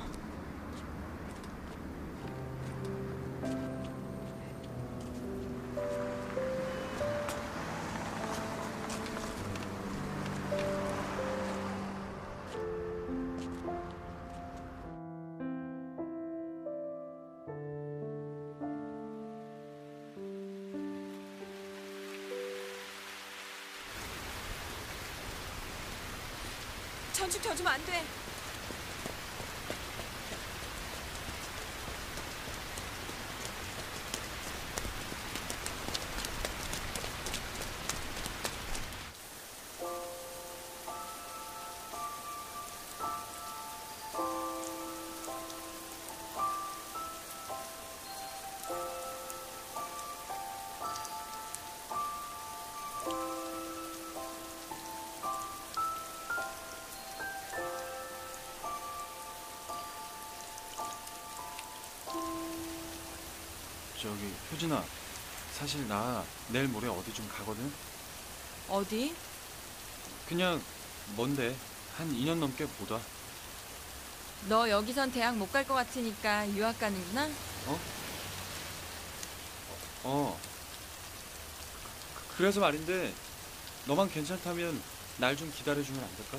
[SPEAKER 14] 전축 져주면 안 돼.
[SPEAKER 3] 저기 효진아, 사실 나 내일 모레 어디 좀 가거든?
[SPEAKER 14] 어디?
[SPEAKER 3] 그냥 뭔데 한 이 년 넘게 못 와.
[SPEAKER 14] 너 여기선 대학 못 갈 것 같으니까 유학 가는구나?
[SPEAKER 3] 어? 어. 그- 그래서 말인데 너만 괜찮다면 날 좀 기다려주면 안 될까?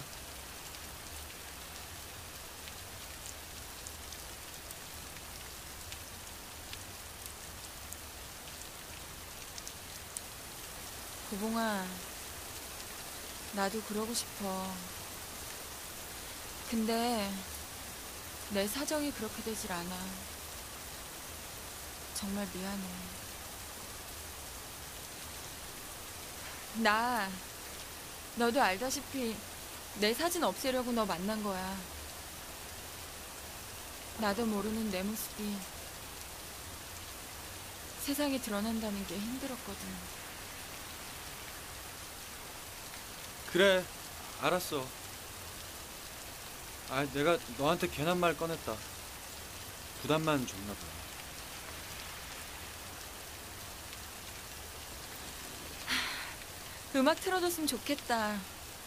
[SPEAKER 14] 고봉아, 나도 그러고 싶어. 근데 내 사정이 그렇게 되질 않아. 정말 미안해. 나, 너도 알다시피 내 사진 없애려고 너 만난 거야. 나도 모르는 내 모습이 세상에 드러난다는 게 힘들었거든.
[SPEAKER 3] 그래, 알았어. 아, 내가 너한테 괜한 말 꺼냈다. 부담만 줬나 봐.
[SPEAKER 14] 음악 틀어줬으면 좋겠다.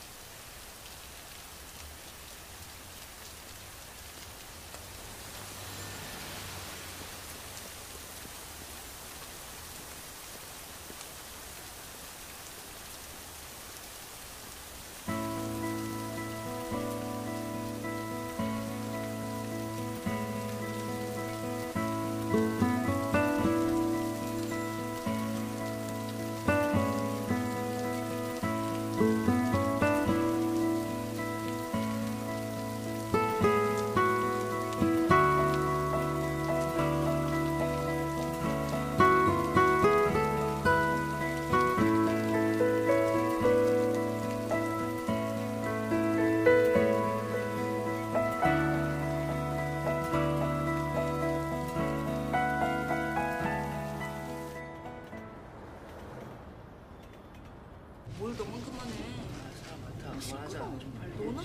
[SPEAKER 12] 뭘 너무 그만해. 사람 많다. 그만하자. 좀 빨리.
[SPEAKER 14] 너나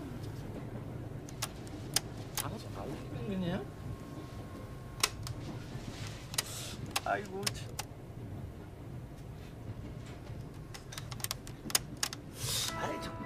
[SPEAKER 12] 알아서 나오는 거냐? 아이고 참. 아이 참.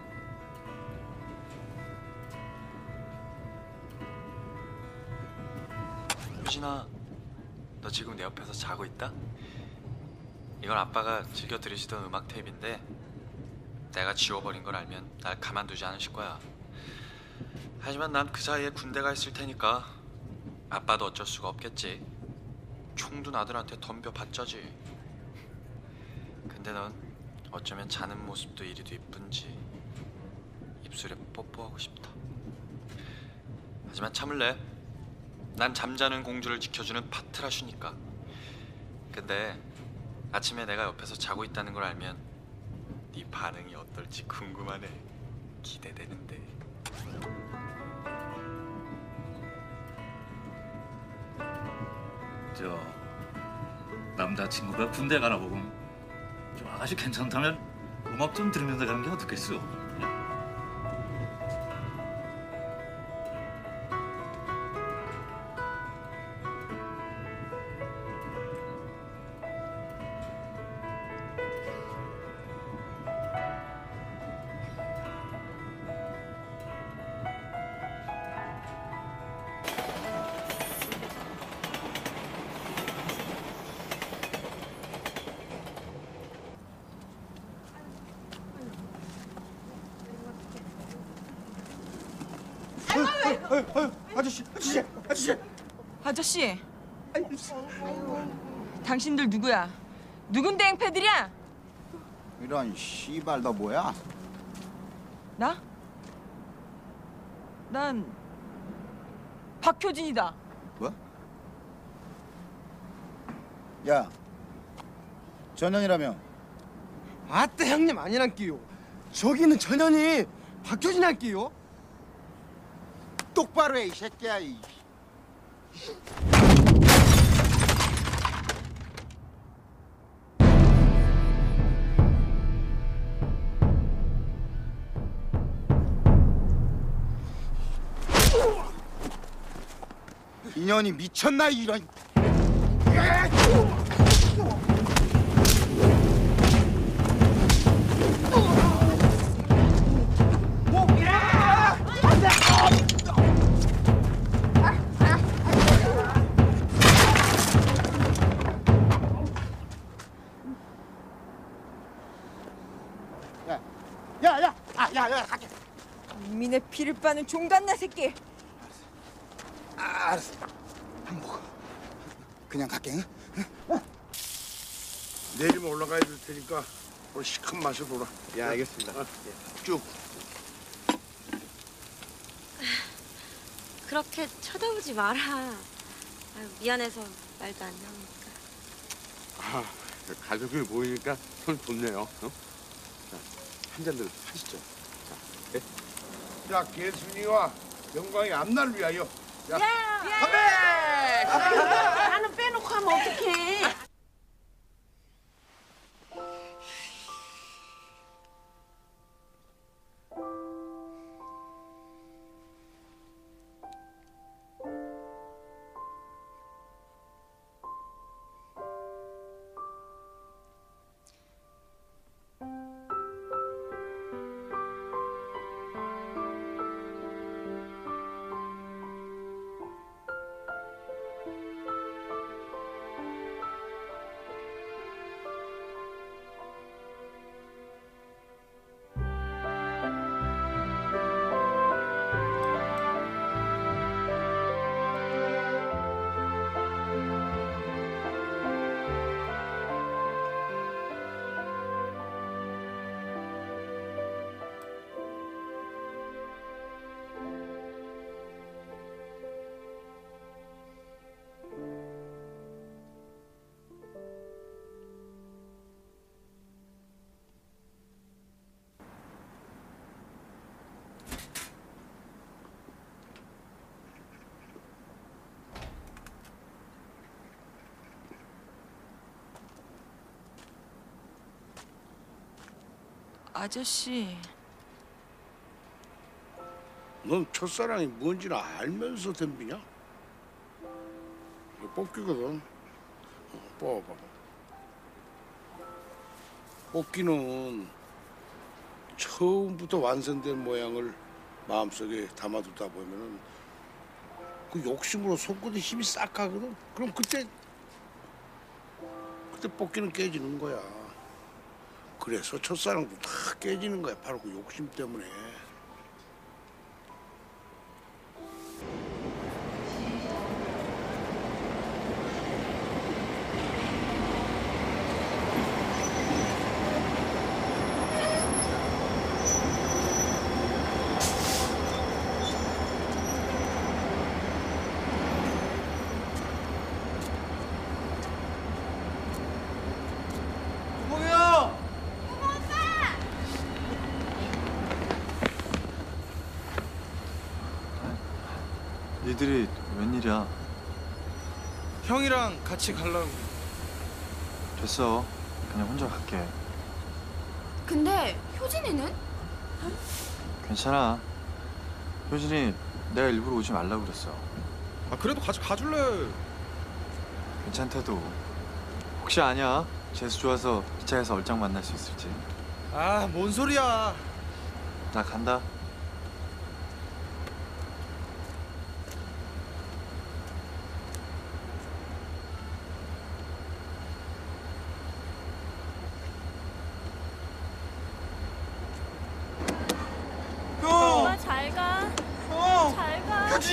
[SPEAKER 3] 효진아, 너 지금 내 옆에서 자고 있다? 이건 아빠가 즐겨 들으시던 음악 테이프인데 내가 지워버린 걸 알면 날 가만두지 않으실 거야. 하지만 난 그 사이에 군대가 있을 테니까 아빠도 어쩔 수가 없겠지. 총도 아들한테 덤벼봤자지. 근데 넌 어쩌면 자는 모습도 이리도 이쁜지 입술에 뽀뽀하고 싶다. 하지만 참을래. 난 잠자는 공주를 지켜주는 파트라슈니까. 근데 아침에 내가 옆에서 자고 있다는 걸 알면 네 반응이 어떨지 궁금하네. 기대되는데.
[SPEAKER 17] 저 남자친구가 군대 가나 보고 좀 아가씨 괜찮다면 음악 좀 들으면서 가는 게 어떻겠어?
[SPEAKER 20] 아유, 아유, 아저씨, 아저씨, 아저씨.
[SPEAKER 14] 아저씨. 당신들 누구야? 누군데 앵패들이야?
[SPEAKER 21] 이런 씨발 너 뭐야?
[SPEAKER 14] 나? 난 박효진이다.
[SPEAKER 21] 뭐? 야, 전현이라며?
[SPEAKER 2] 아따 형님 아니란께요. 저기는 전현이 박효진할게요.
[SPEAKER 21] 똑바로 해 이 새끼야. 이. 인연이 미쳤나 이런.
[SPEAKER 20] 야야, 아, 야야, 가게.
[SPEAKER 14] 국민의 피를 빠는 종단나 새끼.
[SPEAKER 21] 아, 알았어. 한번 먹어. 그냥 갈게. 응? 응?
[SPEAKER 20] 내리면 올라가야 될 테니까 오늘 시큰 맛을 보라.
[SPEAKER 2] 예, 알겠습니다.
[SPEAKER 20] 어, 쭉.
[SPEAKER 8] 그렇게 쳐다보지 마라. 아유, 미안해서 말도 안 나오니까.
[SPEAKER 20] 아, 가족이 모이니까 손 좋네요. 어? 자, 한 잔들 하시죠. 자, 네. 자, 개순이와 영광의 앞날을 위하여. 야,
[SPEAKER 12] 건배! 나는 빼놓고 하면 어떡해?
[SPEAKER 14] 아저씨.
[SPEAKER 20] 넌 첫사랑이 뭔지는 알면서 덤비냐? 이거 뽑기거든. 어, 뽑아봐. 뽑기는 처음부터 완성된 모양을 마음속에 담아두다 보면은 그 욕심으로 손끝에 힘이 싹 가거든. 그럼 그때 그때 뽑기는 깨지는 거야. 그래서 첫사랑도 다 깨지는 거야. 바로 그 욕심 때문에.
[SPEAKER 3] 니들이 웬일이야?
[SPEAKER 2] 형이랑 같이 가려고.
[SPEAKER 3] 됐어. 그냥 혼자 갈게.
[SPEAKER 1] 근데 효진이는?
[SPEAKER 3] 괜찮아. 효진이 내가 일부러 오지 말라고 그랬어.
[SPEAKER 2] 아 그래도 같이 가줄래.
[SPEAKER 3] 괜찮대도. 혹시 아냐? 재수 좋아서 기차에서 얼짱 만날 수 있을지.
[SPEAKER 2] 아 뭔 소리야.
[SPEAKER 3] 나 간다.
[SPEAKER 9] 엄마 잘 가. 잘 가.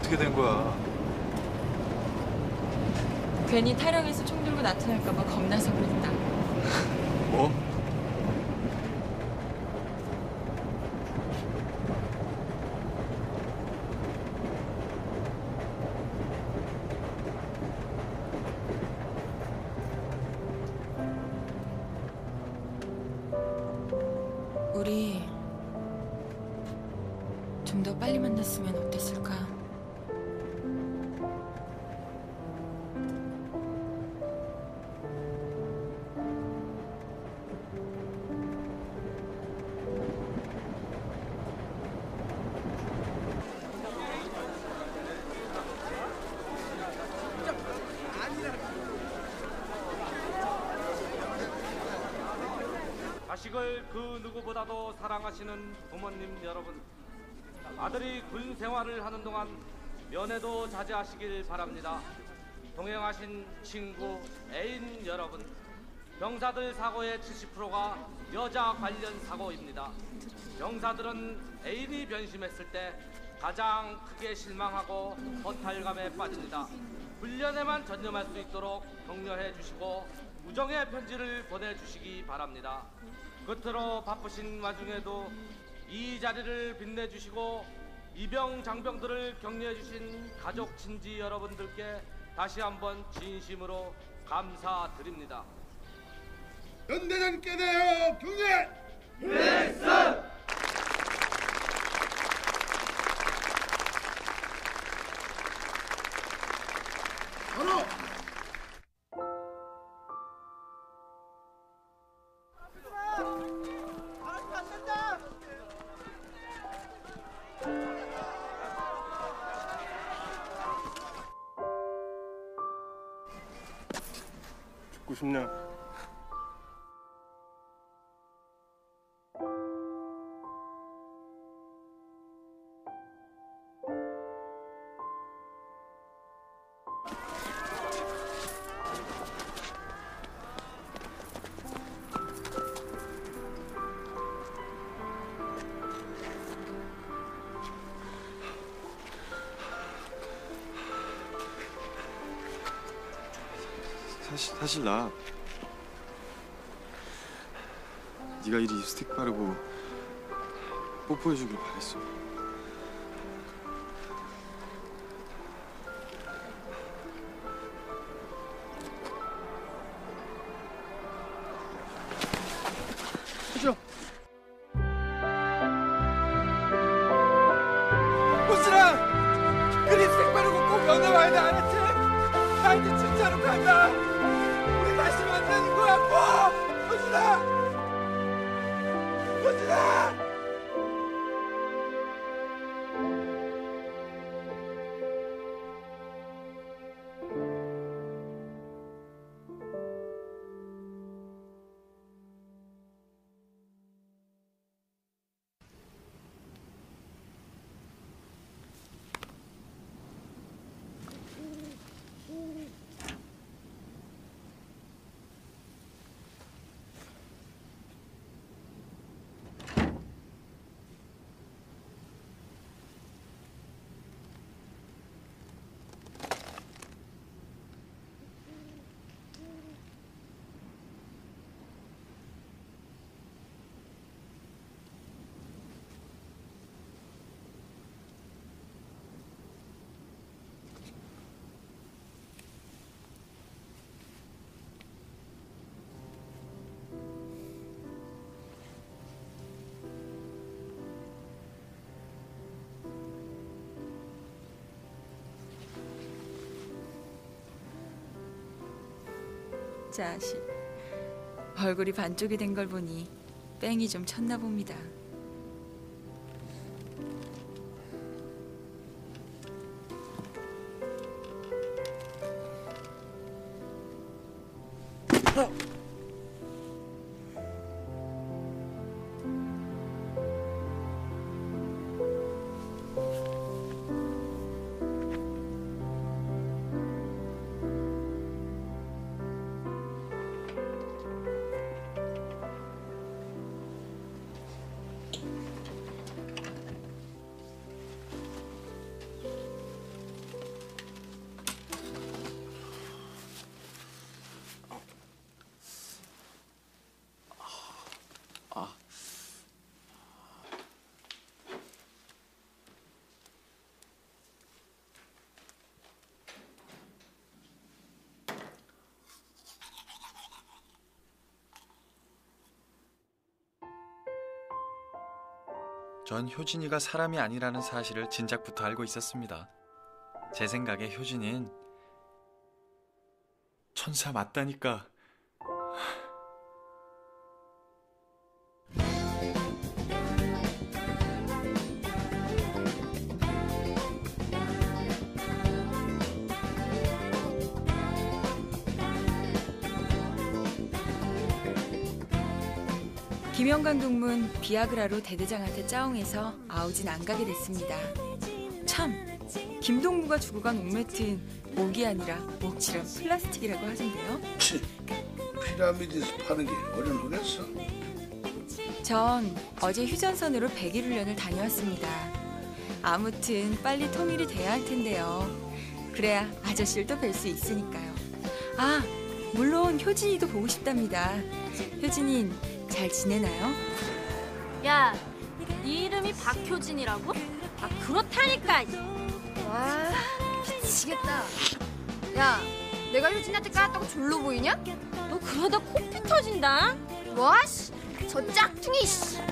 [SPEAKER 6] 어떻게 된 거야?
[SPEAKER 14] 괜히 타령해서 총 들고 나타날까봐 겁나서 그랬다.
[SPEAKER 6] 뭐?
[SPEAKER 14] 우리 좀 더 빨리 만났으면 어땠을까?
[SPEAKER 13] 자식을 그 누구보다도 사랑하시는 부모님 여러분, 아들이 군 생활을 하는 동안 면회도 자제하시길 바랍니다. 동행하신 친구, 애인 여러분, 병사들 사고의 칠십 퍼센트가 여자 관련 사고입니다. 병사들은 애인이 변심했을 때 가장 크게 실망하고 허탈감에 빠집니다. 훈련에만 전념할 수 있도록 격려해 주시고 우정의 편지를 보내주시기 바랍니다. 끝으로 바쁘신 와중에도 이 자리를 빛내주시고 이병 장병들을 격려해주신 가족 친지 여러분들께 다시 한번 진심으로 감사드립니다.
[SPEAKER 20] 연대장께 대하여 경례!
[SPEAKER 13] 필승!
[SPEAKER 20] 바로!
[SPEAKER 2] 죽고 싶냐?
[SPEAKER 3] 사실, 사실 나 네가 이리 립스틱 바르고 뽀뽀해주길 바랬어.
[SPEAKER 20] 그죠? 호진아! 그 립스틱 바르고 꼭 연애 와야 돼, 알았지? 나 이제 진짜로 간다! 우리 다시 만나는 거야, 꼭! 호진아! 호진아!
[SPEAKER 14] 자식, 얼굴이 반쪽이 된 걸 보니 뺑이 좀 쳤나 봅니다.
[SPEAKER 3] 전 효진이가 사람이 아니라는 사실을 진작부터 알고 있었습니다. 제 생각에 효진이는 천사 맞다니까.
[SPEAKER 14] 김영관 동문 비아그라로 대대장한테 짜옹해서 아우진 안 가게 됐습니다. 참, 김동무가 주고 간 옥매트는 옥이 아니라 옥칠한 플라스틱이라고 하던데요.
[SPEAKER 20] 치, 피라미드에서 파는 게 어련하겠어.
[SPEAKER 14] 전 어제 휴전선으로 백일 훈련을 다녀왔습니다. 아무튼 빨리 통일이 돼야 할 텐데요. 그래야 아저씨를 또 뵐 수 있으니까요. 아, 물론 효진이도 보고 싶답니다. 효진인 잘 지내나요?
[SPEAKER 9] 야, 네 이름이 박효진이라고? 아, 그렇다니까.
[SPEAKER 1] 와, 미치겠다. 야, 내가 효진이한테 까였다고 졸로 보이냐?
[SPEAKER 8] 너 그러다 코피 터진다.
[SPEAKER 1] 뭐? 씨, 저 짝퉁이 씨.